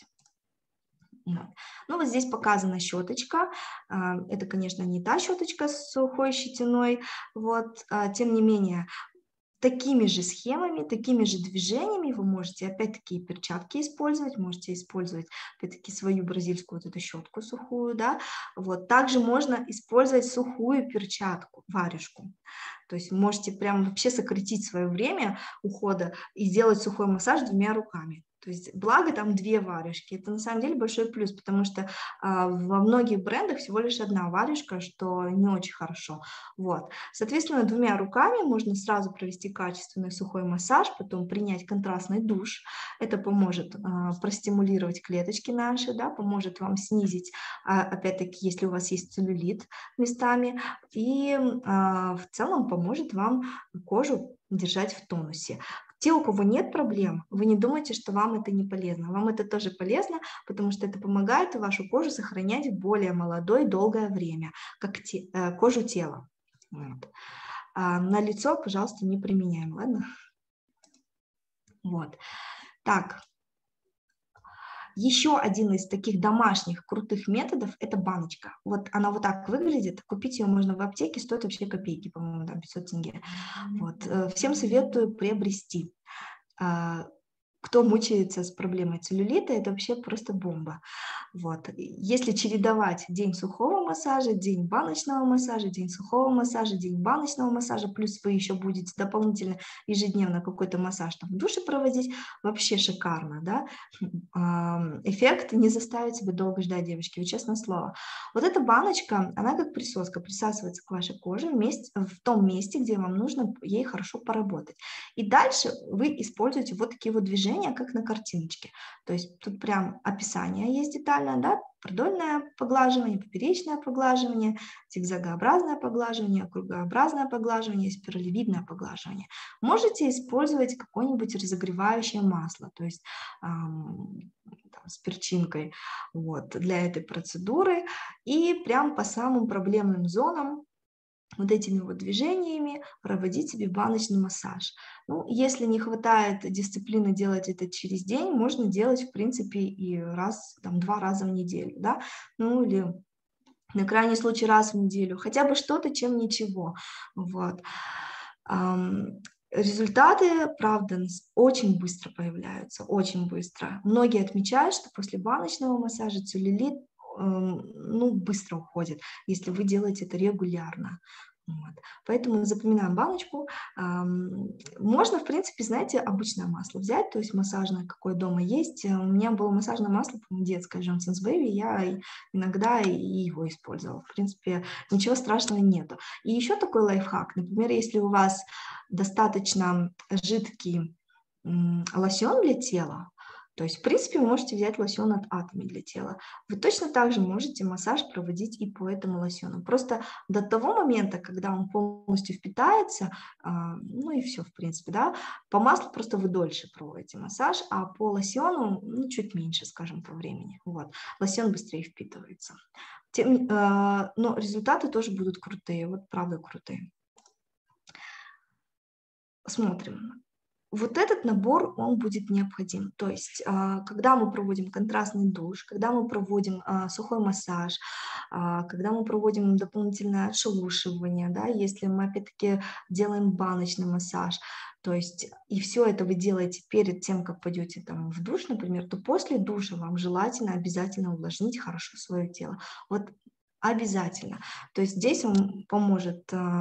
Ну, вот здесь показана щеточка. Это, конечно, не та щеточка с сухой щетиной. Вот. Тем не менее, такими же схемами, такими же движениями вы можете, опять-таки, перчатки использовать, можете использовать, опять-таки, свою бразильскую вот эту щетку сухую, да. Вот. Также можно использовать сухую перчатку, варежку. То есть можете прям вообще сократить свое время ухода и сделать сухой массаж 2 руками. То есть благо там 2 варежки. Это на самом деле большой плюс, потому что во многих брендах всего лишь 1 варежка, что не очень хорошо. Вот. Соответственно, 2 руками можно сразу провести качественный сухой массаж, потом принять контрастный душ. Это поможет простимулировать клеточки наши, да, поможет вам снизить, опять-таки, если у вас есть целлюлит местами, и в целом поможет вам кожу держать в тонусе. Те, у кого нет проблем, вы не думайте, что вам это не полезно. Вам это тоже полезно, потому что это помогает вашу кожу сохранять более молодой долгое время, как кожу тела. Вот. На лицо, пожалуйста, не применяем, ладно? Вот. Так. Еще один из таких домашних крутых методов – это баночка. Вот она вот так выглядит. Купить ее можно в аптеке, стоит вообще копейки, по-моему, там 500 тенге. Вот. Всем советую приобрести. Кто мучается с проблемой целлюлита, это вообще просто бомба. Вот. Если чередовать день сухого массажа, день баночного массажа, день сухого массажа, день баночного массажа, плюс вы еще будете дополнительно ежедневно какой-то массаж там в душе проводить, вообще шикарно, да? Эффект не заставит себя долго ждать, девочки, честное слово. Вот эта баночка, она как присоска, присасывается к вашей коже в том месте, где вам нужно ей хорошо поработать. И дальше вы используете вот такие вот движения, как на картиночке. То есть тут прям описание есть детальное, да, продольное поглаживание, поперечное поглаживание, зигзагообразное поглаживание, кругообразное поглаживание, спиралевидное поглаживание. Можете использовать какое-нибудь разогревающее масло, то есть с перчинкой вот, для этой процедуры, и прям по самым проблемным зонам вот этими вот движениями проводить себе баночный массаж. Ну, если не хватает дисциплины делать это через день, можно делать, в принципе, и 2 раза в неделю, да, ну, или на крайний случай раз в неделю, хотя бы что-то, чем ничего, вот. Результаты, правда, очень быстро появляются, очень быстро. Многие отмечают, что после баночного массажа целлюлит быстро уходит, если вы делаете это регулярно. Вот. Поэтому запоминаем баночку. Можно, в принципе, знаете, обычное масло взять, то есть массажное, какое дома есть. У меня было массажное масло, по-моему, детское, Johnson's Baby, я иногда и его использовала. В принципе, ничего страшного нету. И еще такой лайфхак. Например, если у вас достаточно жидкий лосьон для тела, то есть, в принципе, вы можете взять лосьон от Atomy для тела. Вы точно так же можете массаж проводить и по этому лосьону. Просто до того момента, когда он полностью впитается, ну и все, в принципе, да, по маслу просто вы дольше проводите массаж, а по лосьону, ну, чуть меньше, скажем, по времени. Вот. Лосьон быстрее впитывается. Но результаты тоже будут крутые, вот правда крутые. Смотрим. Вот этот набор, он будет необходим. То есть, когда мы проводим контрастный душ, когда мы проводим сухой массаж, когда мы проводим дополнительное отшелушивание, да, если мы, опять-таки, делаем баночный массаж, то есть, и все это вы делаете перед тем, как пойдете там в душ, например, то после душа вам желательно обязательно увлажнить хорошо свое тело. Вот обязательно. То есть здесь вам поможет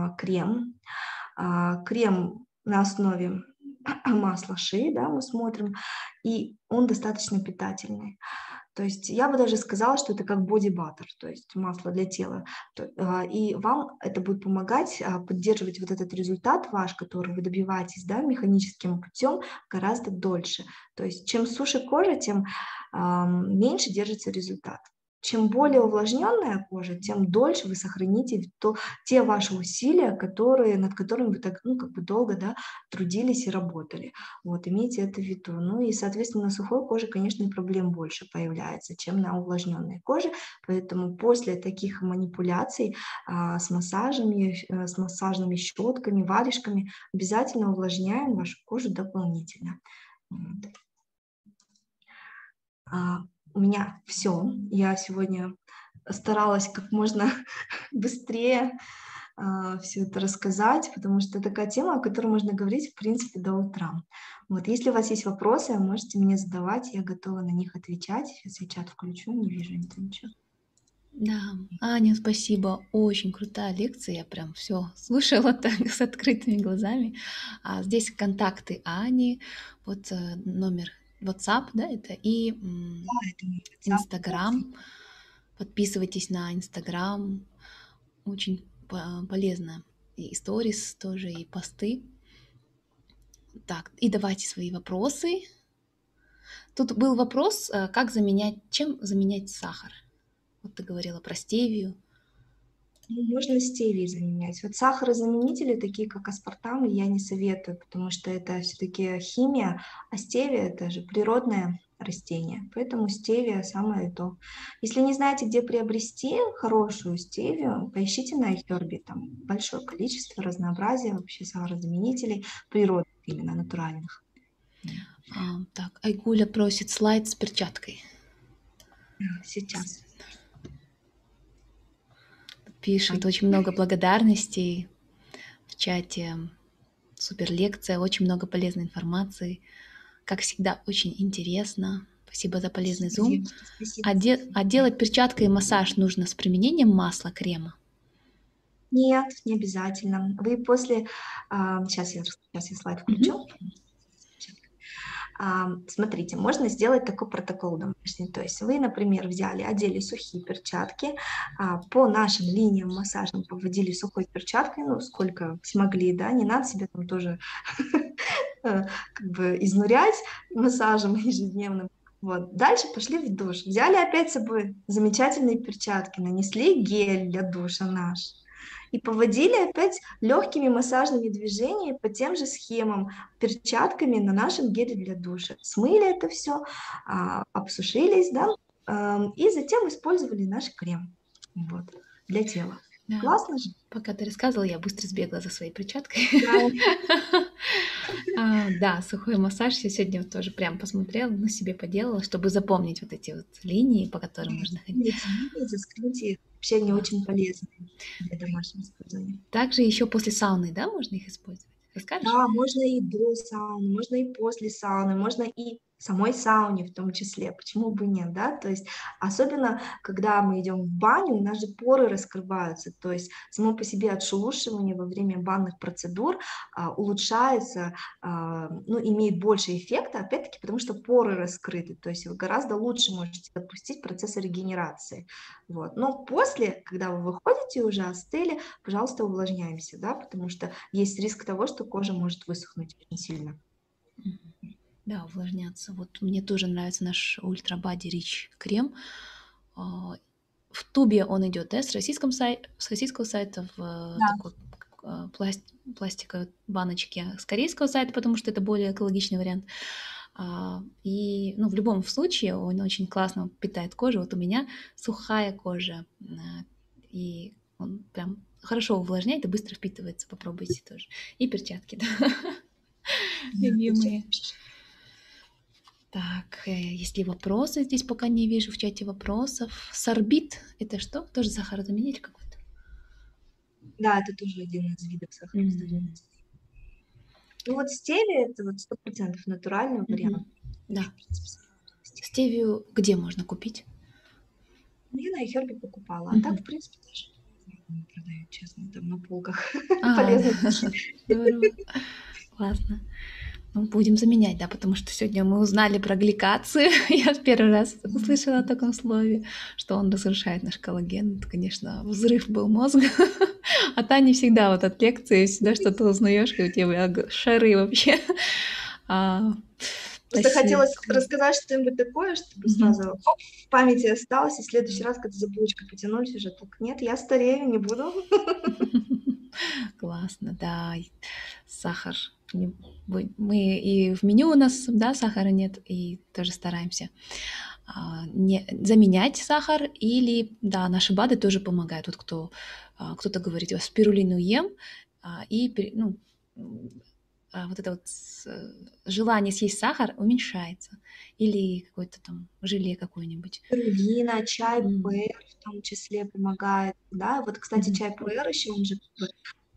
крем на основе масла шеи, да, мы смотрим, и он достаточно питательный. То есть я бы даже сказала, что это как боди-баттер, то есть масло для тела. И вам это будет помогать поддерживать вот этот результат ваш, который вы добиваетесь, да, механическим путем гораздо дольше. То есть чем суше кожа, тем меньше держится результат. Чем более увлажненная кожа, тем дольше вы сохраните те ваши усилия, над которыми вы так, ну, как бы долго, да, трудились и работали. Вот, имейте это в виду. Ну и, соответственно, на сухой коже, конечно, и проблем больше появляется, чем на увлажненной коже. Поэтому после таких манипуляций с массажами, с массажными щетками, варежками обязательно увлажняем вашу кожу дополнительно. Вот. У меня все. Я сегодня старалась как можно быстрее все это рассказать, потому что это такая тема, о которой можно говорить, в принципе, до утра. Вот, если у вас есть вопросы, можете мне задавать, я готова на них отвечать. Сейчас я чат включу, не вижу ничего. Да, Аня, спасибо. Очень крутая лекция. Я прям все слушала так с открытыми глазами. Здесь контакты Ани, вот номер WhatsApp, да, это и Это мой WhatsApp. Инстаграм. Подписывайтесь на Инстаграм. Очень полезно. И сторис тоже, и посты. Так, и давайте свои вопросы. Тут был вопрос, чем заменять сахар? Вот ты говорила про стевию. Ну, можно стевией заменять. Вот сахарозаменители, такие как аспартам, я не советую, потому что это все-таки химия, а стевия это же природное растение. Поэтому стевия самое то. Если не знаете, где приобрести хорошую стевию, поищите на iHerb. Там большое количество, разнообразия вообще сахарозаменителей, природных именно, натуральных. Так, Айгуля просит слайд с перчаткой. Сейчас. Пишет очень много благодарностей в чате. Супер лекция, очень много полезной информации. Как всегда, очень интересно. Спасибо за полезный зум. Спасибо. А делать перчаткой массаж нужно с применением масла, крема? Нет, не обязательно. Вы после... Сейчас я слайд включу. Смотрите, можно сделать такой протокол домашний. То есть вы, например, одели сухие перчатки, по нашим линиям массажным поводили сухой перчаткой, ну, сколько смогли, да, не надо себе там тоже как бы изнурять массажем ежедневным. Вот. Дальше пошли в душ. Взяли опять с собой замечательные перчатки, нанесли гель для душа наш. И поводили опять легкими массажными движениями по тем же схемам, перчатками на нашем геле для душа. Смыли это все, обсушились, да, и затем использовали наш крем вот, для тела. Да. Классно же? Пока ты рассказывала, я быстро сбегла за своей перчаткой. Да. Да, сухой массаж я сегодня тоже прям посмотрела, на себе поделала, чтобы запомнить вот эти вот линии, по которым можно ходить. Заскрутите их. Вообще они очень полезны для домашнего использования. Также еще после сауны, да, можно их использовать? Расскажешь? Да, можно и до сауны, можно и после сауны, можно и самой сауне в том числе, почему бы нет, да, то есть особенно, когда мы идем в баню, у нас же поры раскрываются, то есть само по себе отшелушивание во время банных процедур улучшается, ну, имеет больше эффекта, опять-таки, потому что поры раскрыты, то есть вы гораздо лучше можете допустить процесс регенерации, вот. Но после, когда вы выходите уже остыли, пожалуйста, увлажняемся, да, потому что есть риск того, что кожа может высохнуть очень сильно. Да, увлажняться. Вот мне тоже нравится наш Ультра Body Rich крем. В тубе он идет, да, с российского сайта в Да. такой пластиковой баночке с корейского сайта, потому что это более экологичный вариант. И, ну, в любом случае он очень классно питает кожу. Вот у меня сухая кожа, и он прям хорошо увлажняет и быстро впитывается. Попробуйте тоже. И перчатки, да, Да, любимые. перчатки. Так, есть ли вопросы? Здесь пока не вижу в чате вопросов. Сорбит — это что? Тоже сахарозаменитель какой-то? Да, это тоже один из видов Мгм. сахарозаменителя. Ну вот стевия — это вот 100% натуральный Мгм. вариант. Тоже, Да. в принципе, сахарозаменитель стевия. Стевию где можно купить? Ну, я на iHerb покупала, а так, Мгм. в принципе, даже продают, честно, там на полках. А, Полезно. здорово. Классно. Ну, будем заменять, да, потому что сегодня мы узнали про гликацию. Я в первый раз услышала о таком слове, что он разрушает наш коллаген. Это, конечно, взрыв был мозга. А та не всегда вот от лекции всегда что-то узнаешь, и у тебя шары вообще. А, Просто Спасибо. хотелось рассказать что-нибудь такое, чтобы Мгм. сразу хоп, в памяти осталось, и в следующий раз, когда за булочкой потянулись, уже так, нет, я старею, не буду. Классно, да. И сахар. Мы и в меню у нас, да, сахара нет, и тоже стараемся не заменять сахар, или, да, наши БАДы тоже помогают. Вот кто-то говорит, я спирулину ем, ну, вот это вот желание съесть сахар уменьшается. Или какое-то там желе какое-нибудь. Спирулина, чай, М, пуэр в том числе помогает, да. Вот, кстати, мгм. чай пуэр еще, он же как бы,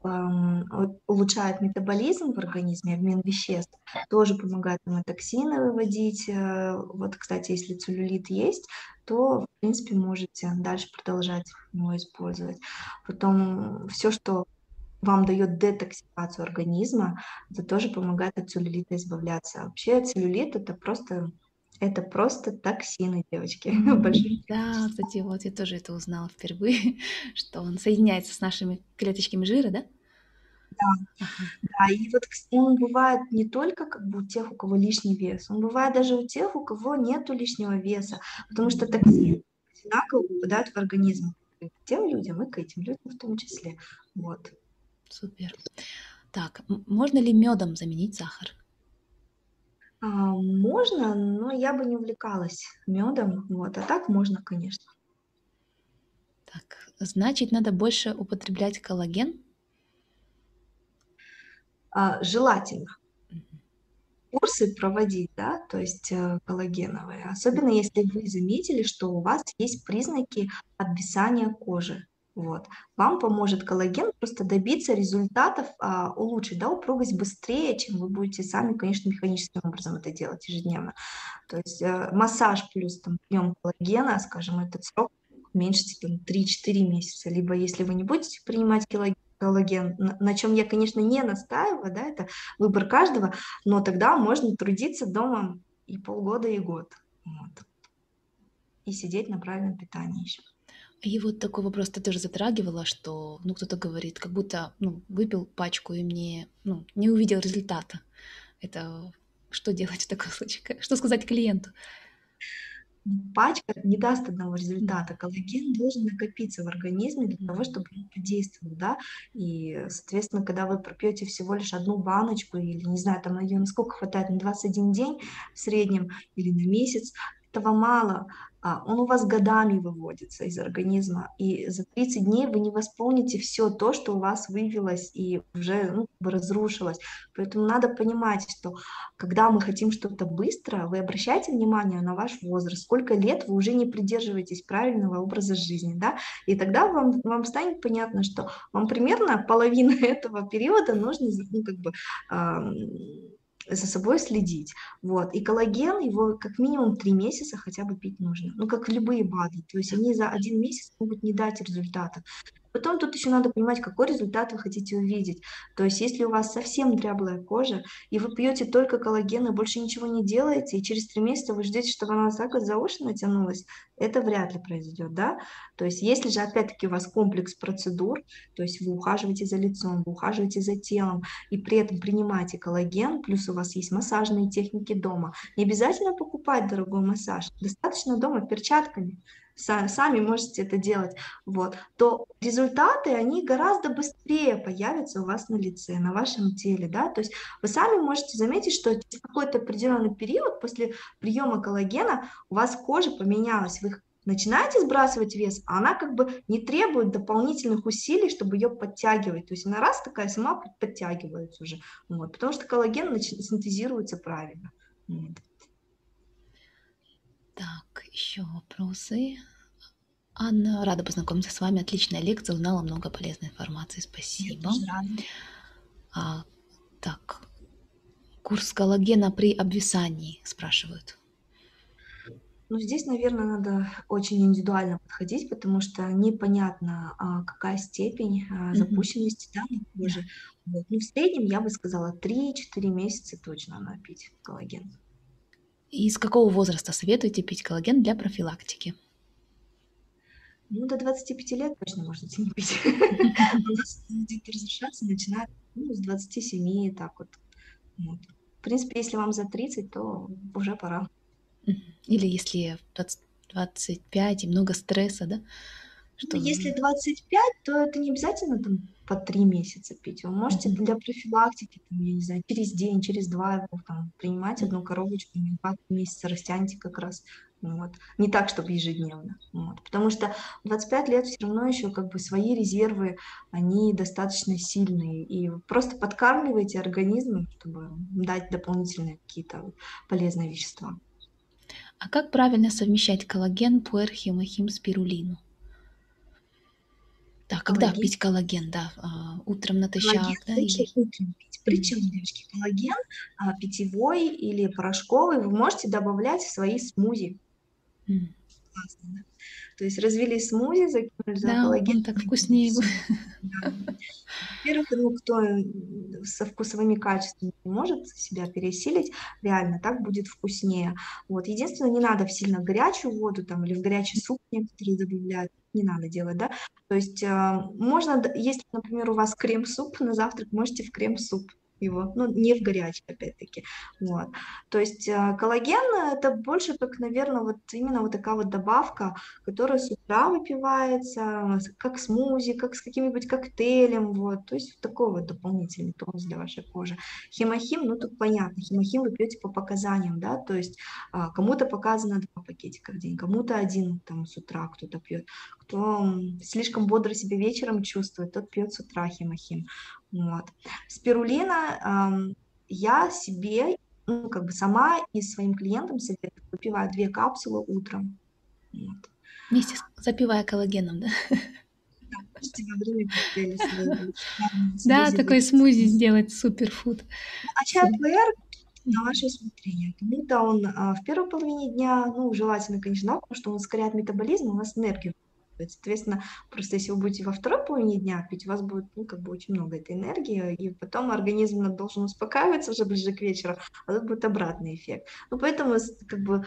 улучшает метаболизм в организме, обмен веществ, тоже помогает нам и токсины выводить. Вот, кстати, если целлюлит есть, то, в принципе, можете дальше продолжать его использовать. Потом все, что вам дает детоксикацию организма, это тоже помогает от целлюлита избавляться. Вообще целлюлит — это просто токсины, девочки, в больших Да, количествах. кстати, вот я тоже это узнала впервые, что он соединяется с нашими клеточками жира, да? Ага. Да, и вот он бывает не только как бы у тех, у кого лишний вес, он бывает даже у тех, у кого нету лишнего веса, потому что токсины одинаково попадают в организм и к тем людям, и к этим людям в том числе. Вот. Супер. Так, можно ли медом заменить сахар? Можно, но я бы не увлекалась медом, вот, а так можно, конечно. Так, значит, надо больше употреблять коллаген? Желательно Мгм. курсы проводить, да, то есть коллагеновые, особенно если вы заметили, что у вас есть признаки обвисания кожи. Вот. Вам поможет коллаген просто добиться результатов, улучшить, да, упругость быстрее, чем вы будете сами, конечно, механическим образом это делать ежедневно. То есть массаж плюс там, прием коллагена, скажем, этот срок уменьшите там 3-4 месяца. Либо если вы не будете принимать коллаген, на чем я, конечно, не настаиваю, да, это выбор каждого, но тогда можно трудиться дома и полгода, и год. Вот. И сидеть на правильном питании еще. И вот такой вопрос ты тоже затрагивала, что, ну, кто-то говорит, как будто, ну, выпил пачку и не увидел результата. Это что делать в таком случае? Что сказать клиенту? Пачка не даст одного М, результата. Коллаген должен накопиться в организме для того, мгм. чтобы он подействовал, да. И, соответственно, когда вы пропьете всего лишь одну баночку или, не знаю, там ее насколько хватает, на 21 день в среднем или на месяц, этого мало. Он у вас годами выводится из организма, и за 30 дней вы не восполните все то, что у вас вывелось и уже, ну, как бы разрушилось. Поэтому надо понимать, что когда мы хотим что-то быстро, вы обращайте внимание на ваш возраст, сколько лет вы уже не придерживаетесь правильного образа жизни, да, и тогда вам станет понятно, что вам примерно половина этого периода нужно, ну, как бы, за собой следить. Вот. И коллаген, его как минимум 3 месяца хотя бы пить нужно. Ну, как любые БАДы. То есть Да. они за 1 месяц могут не дать результата. Потом тут еще надо понимать, какой результат вы хотите увидеть. То есть если у вас совсем дряблая кожа, и вы пьете только коллаген и больше ничего не делаете, и через 3 месяца вы ждете, чтобы она вот так вот за уши натянулась, это вряд ли произойдет, да? То есть если же опять-таки у вас комплекс процедур, то есть вы ухаживаете за лицом, вы ухаживаете за телом, и при этом принимаете коллаген, плюс у вас есть массажные техники дома, не обязательно покупать дорогой массаж, достаточно дома перчатками, сами можете это делать, вот, то результаты, они гораздо быстрее появятся у вас на лице, на вашем теле, да, то есть вы сами можете заметить, что через какой-то определенный период после приема коллагена у вас кожа поменялась, вы начинаете сбрасывать вес, а она как бы не требует дополнительных усилий, чтобы ее подтягивать, то есть она раз такая сама подтягивается уже, вот, потому что коллаген синтезируется правильно. Вот. Так, еще вопросы. Анна, рада познакомиться с вами. Отличная лекция, узнала много полезной информации. Я Спасибо. тоже рада. Так, курс коллагена при обвисании, спрашивают. Ну, здесь, наверное, надо очень индивидуально подходить, потому что непонятно, какая степень запущенности данной кожи. Вот. Ну, в среднем, я бы сказала, 3-4 месяца точно надо пить коллаген. И с какого возраста советуете пить коллаген для профилактики? Ну, до 25 лет точно можете не пить. У нас где-то разрешаться начинает с 27, так вот. В принципе, если вам за 30, то уже пора. Или если 25 и много стресса, да? Ну, если 25, то это не обязательно там по 3 месяца пить. Вы можете для профилактики, там, я не знаю, через день, через 2 там, принимать одну коробочку, 2 месяца растяньте как раз. Вот. Не так, чтобы ежедневно. Вот. Потому что в 25 лет все равно еще как бы свои резервы, они достаточно сильные. И вы просто подкармливаете организм, чтобы дать дополнительные какие-то полезные вещества. А как правильно совмещать коллаген, пуэр, хемохим, спирулину? Да, когда Коллаген. пить коллаген, да, утром Коллаген натощак, да, лучше или... утром пить. Причем, девочки, коллаген питьевой или порошковый вы можете добавлять в свои смузи. Классно, да? То есть развели смузи, закинули за Да, коллаген. он так вкуснее будет. Да. Во-первых, ну, кто со вкусовыми качествами не может себя пересилить, реально так будет вкуснее. Вот. Единственное, не надо в сильно горячую воду там, или в горячий суп некоторые добавляют. Не надо делать, да. То есть можно, если, например, у вас крем-суп на завтрак, можете в крем-суп его, ну, не в горячий, опять-таки. Вот. То есть коллаген это больше как, наверное, вот именно вот такая вот добавка, которая с утра выпивается, как смузи, как с каким-нибудь коктейлем, вот. То есть такой вот дополнительный тонус для вашей кожи. Хемохим, ну, тут понятно, хемохим вы пьете по показаниям, да, то есть кому-то показано 2 пакетика в день, кому-то 1 там с утра кто-то пьет, кто слишком бодро себя вечером чувствует, тот пьет с утра хемохим. Вот. Спирулина я себе, ну, как бы сама и своим клиентам советую, выпиваю 2 капсулы утром. Вот. Вместе запивая коллагеном, да? Да, можете во время коктейля своего шикарного Да, смузи такой выпить. смузи сделать, суперфуд. А чай ПР на ваше усмотрение. Кому-то он в первой половине дня, ну, желательно, конечно, да, потому что он ускоряет метаболизм, у нас энергию. Соответственно, просто если вы будете во второй половине дня пить, у вас будет, ну, как бы очень много этой энергии, и потом организм должен успокаиваться уже ближе к вечеру, а тут будет обратный эффект. Ну, поэтому, как бы,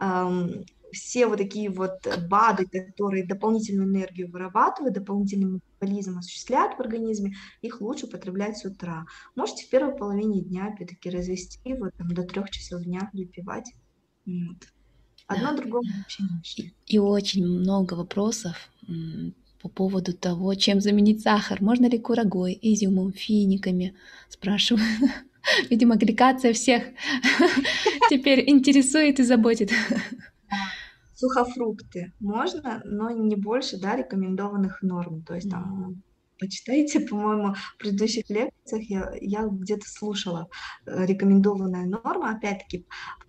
все вот такие вот БАДы, которые дополнительную энергию вырабатывают, дополнительный метаболизм осуществляют в организме, их лучше употреблять с утра. Можете в первой половине дня, опять-таки, развести, вот там до 3 часов дня выпивать. Вот. Одно Да. другому вообще не мешает. И очень много вопросов по поводу того, чем заменить сахар. Можно ли курагой, изюмом, финиками? Спрашиваю. Видимо, гликация всех теперь интересует и заботит. Сухофрукты можно, но не больше, да, рекомендованных норм. То есть там почитайте, по-моему, в предыдущих лекциях я где-то слушала рекомендованная норма, опять-таки,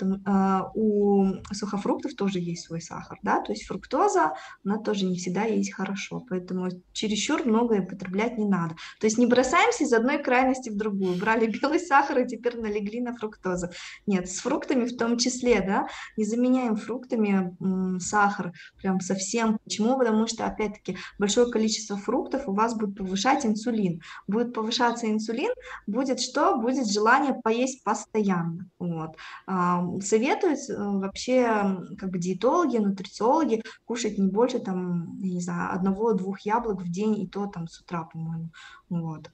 у сухофруктов тоже есть свой сахар, да, то есть фруктоза, она тоже не всегда есть хорошо, поэтому чересчур многое употреблять не надо. То есть не бросаемся из одной крайности в другую, брали белый сахар и теперь налегли на фруктозу. Нет, с фруктами в том числе, да, не заменяем фруктами сахар прям совсем. Почему? Потому что, опять-таки, большое количество фруктов у вас будет повышать инсулин. Будет повышаться инсулин, будет что? Будет желание поесть постоянно. Вот. Советуют вообще как бы диетологи, нутрициологи кушать не больше, там, я не знаю, 1-2 яблок в день, и то там с утра, по-моему. Вот.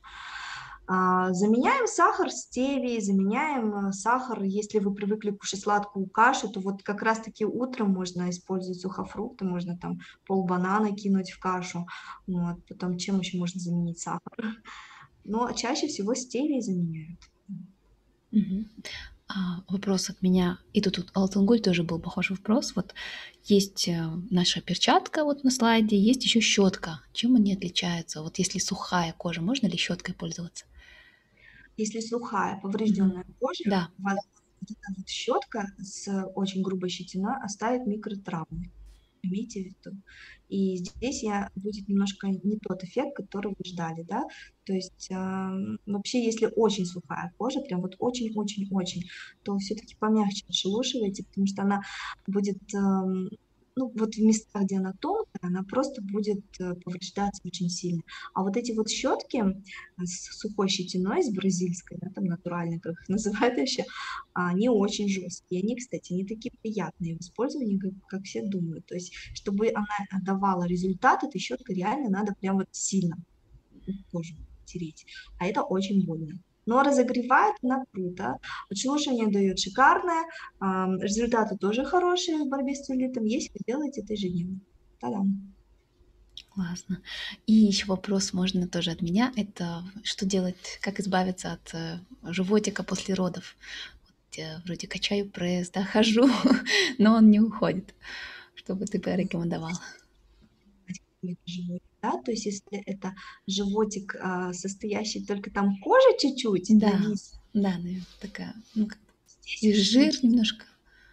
Заменяем сахар стевией, заменяем сахар, если вы привыкли кушать сладкую кашу, то вот как раз-таки утром можно использовать сухофрукты, можно там полбанана кинуть в кашу, вот, потом чем еще можно заменить сахар? Но чаще всего стевией заменяют. Мгм. Вопрос от меня. И тут Алтангуль тоже был похожий вопрос. Вот есть наша перчатка вот на слайде, есть еще щетка. Чем они отличаются? Вот если сухая кожа, можно ли щеткой пользоваться? Если сухая, Мгм. поврежденная кожа, Да. у вас вот эта вот щетка с очень грубой щетиной оставит микротравмы. Имейте в виду. И здесь будет немножко не тот эффект, который вы ждали, да. То есть вообще, если очень сухая кожа, прям вот очень-очень-очень, то все-таки помягче отшелушивайте, потому что она будет, ну, вот в местах, где она тонкая, она просто будет повреждаться очень сильно. А вот эти вот щетки с сухой щетиной, с бразильской, да, там натуральной, как их называют еще, они очень жесткие. Они, кстати, не такие приятные в использовании, как все думают. То есть, чтобы она давала результат, этой щеткой реально надо прям вот сильно кожу тереть. А это очень больно. Но разогревает она круто, отшелушивание дает шикарное, результаты тоже хорошие в борьбе с целлюлитом, если вы делаете это ежедневно. Та-дам! Классно. И еще вопрос можно тоже от меня. Это что делать, как избавиться от животика после родов? Вот, вроде качаю пресс, да, хожу, но он не уходит. Что бы ты порекомендовала? Какой это животик, да, то есть если это животик, состоящий только там кожа чуть-чуть Да, навис, да, наверное, такая, ну, как здесь и уже жир немножко.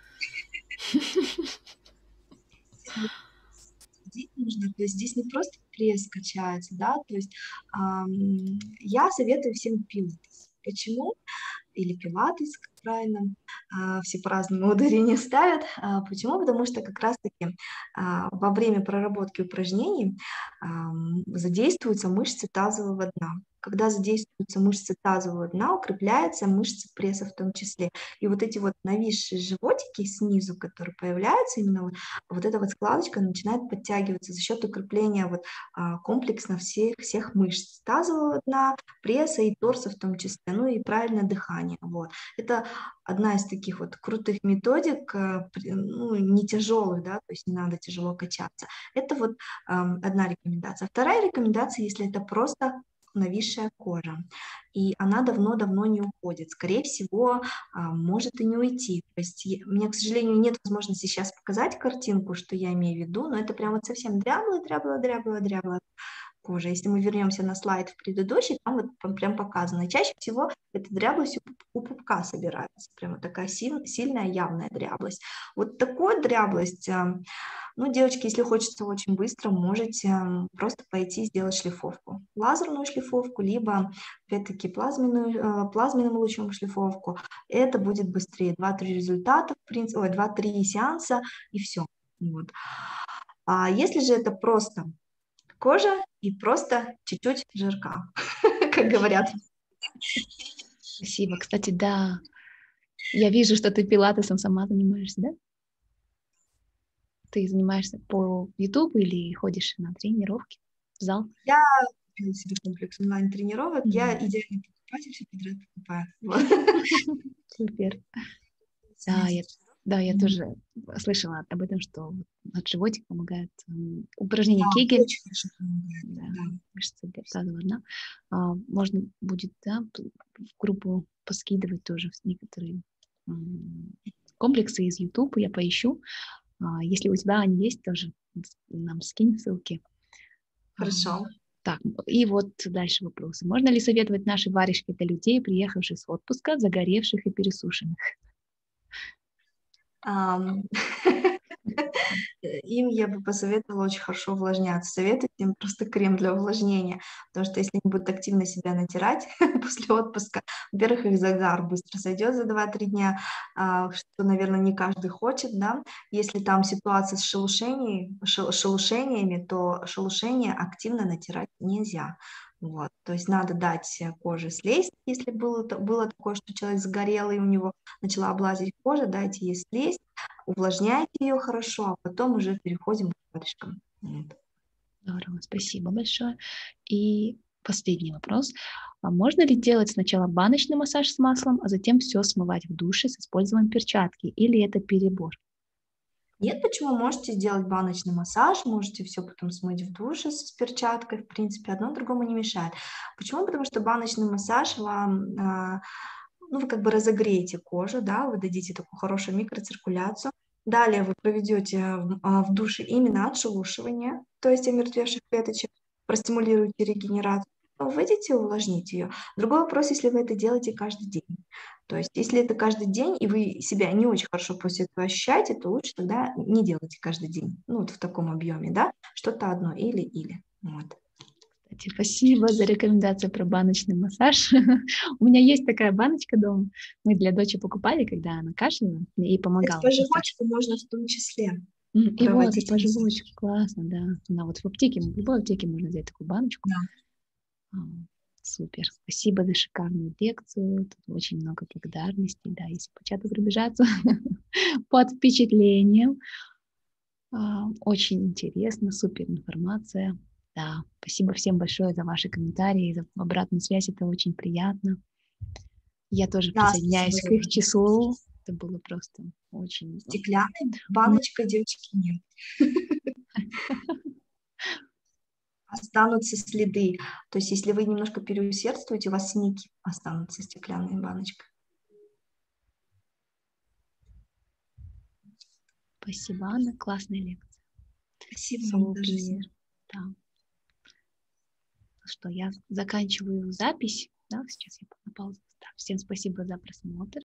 следить нужно, то есть здесь не просто пресс качается, да, то есть я советую всем пилатес. Почему? Или пилатес, как правильно, все по-разному ударение ставят. Почему? Потому что как раз-таки во время проработки упражнений задействуются мышцы тазового дна. Когда задействуются мышцы тазового дна, укрепляются мышцы пресса в том числе. И вот эти вот нависшие животики снизу, которые появляются, именно вот эта вот складочка начинает подтягиваться за счет укрепления вот комплексно всех мышц тазового дна, пресса и торса в том числе, ну и правильное дыхание. Вот. Это одна из таких вот крутых методик, ну, не тяжелых, да, то есть не надо тяжело качаться. Это вот одна рекомендация. Вторая рекомендация, если это просто нависшая кожа, и она давно-давно не уходит. Скорее всего, может и не уйти. То есть мне, к сожалению, нет возможности сейчас показать картинку, что я имею в виду, но это прям вот совсем дряблая кожа. Если мы вернемся на слайд в предыдущий, там вот прям показано. И чаще всего эта дряблость у пупка собирается. Прямо такая сильная, явная дряблость. Вот такую дряблость, ну, девочки, если хочется очень быстро, можете просто пойти сделать шлифовку. Лазерную шлифовку, либо, опять-таки, плазменным лучом шлифовку. Это будет быстрее. 2-3 результата, в принципе, 2-3 сеанса, и все. Вот. А если же это просто кожа и просто чуть-чуть жирка, как говорят. Спасибо. Кстати, да, я вижу, что ты пилатесом сама занимаешься, да? Ты занимаешься по YouTube или ходишь на тренировки в зал? Я купила себе комплекс онлайн-тренировок, я М. идеальный покупатель, все подряд покупаю. Вот. Супер. Да, я, Месяц. да, я Мгм. тоже слышала об этом, что от животик помогает упражнение Да, Кегель, очень хорошо помогает. да, Да. мышцы для тазового дна. Можно будет, да, в группу поскидывать тоже некоторые комплексы из YouTube, я поищу. Если у тебя они есть, тоже нам скинь ссылки. А, Хорошо. Так, и вот дальше вопросы. Можно ли советовать наши варежки для людей, приехавших с отпуска, загоревших и пересушенных? Ам, Им я бы посоветовала очень хорошо увлажняться. Советуйте им просто крем для увлажнения, потому что если они будут активно себя натирать после отпуска, во-первых, их загар быстро сойдет за 2-3 дня, что, наверное, не каждый хочет, да. Если там ситуация с шелушениями, то шелушение активно натирать нельзя. Вот. То есть надо дать коже слезть, если было такое, что человек загорел, и у него начала облазить кожа, дайте ей слезть, увлажняйте ее хорошо, а потом уже переходим к варежкам. Вот. Здорово, спасибо большое. И последний вопрос. А можно ли делать сначала баночный массаж с маслом, а затем все смывать в душе с использованием перчатки? Или это перебор? Нет, почему? Можете сделать баночный массаж, можете все потом смыть в душе с перчаткой, в принципе, одно другому не мешает. Почему? Потому что баночный массаж вам, ну, вы как бы разогреете кожу, да, вы дадите такую хорошую микроциркуляцию. Далее вы проведете в душе именно отшелушивание, то есть омертвевших клеточек, простимулируете регенерацию, выйдете и увлажните ее. Другой вопрос, если вы это делаете каждый день. То есть, если это каждый день, и вы себя не очень хорошо после этого ощущаете, то лучше тогда не делайте каждый день. Ну, вот в таком объеме, да, что-то одно или. Вот. Кстати, спасибо за рекомендацию про баночный массаж. У меня есть такая баночка дома. Мы для дочери покупали, когда она кашляла, и Кстати, помогала по массаж. животику можно в том числе И вот, и проводить по массаж. животику, классно, да. Она вот в аптеке, в любой аптеке можно взять такую баночку. Да. А, Супер. Спасибо за шикарную лекцию. Тут очень много благодарностей. Да, если по чату пробежаться под впечатлением. Очень интересно, супер информация. Да, спасибо всем большое за ваши комментарии, за обратную связь. Это очень приятно. Я тоже Да, спасибо присоединяюсь за к их вопросы. числу. Это было просто очень... Стеклянной баночкой, девочки, нет. Останутся следы. То есть, если вы немножко переусердствуете, у вас синяки останутся стеклянной баночкой. Спасибо, Анна. Классная лекция. Спасибо вам тоже. Супер. Да. Ну что, я заканчиваю запись. Да, сейчас я на паузу ставлю. Всем спасибо за просмотр.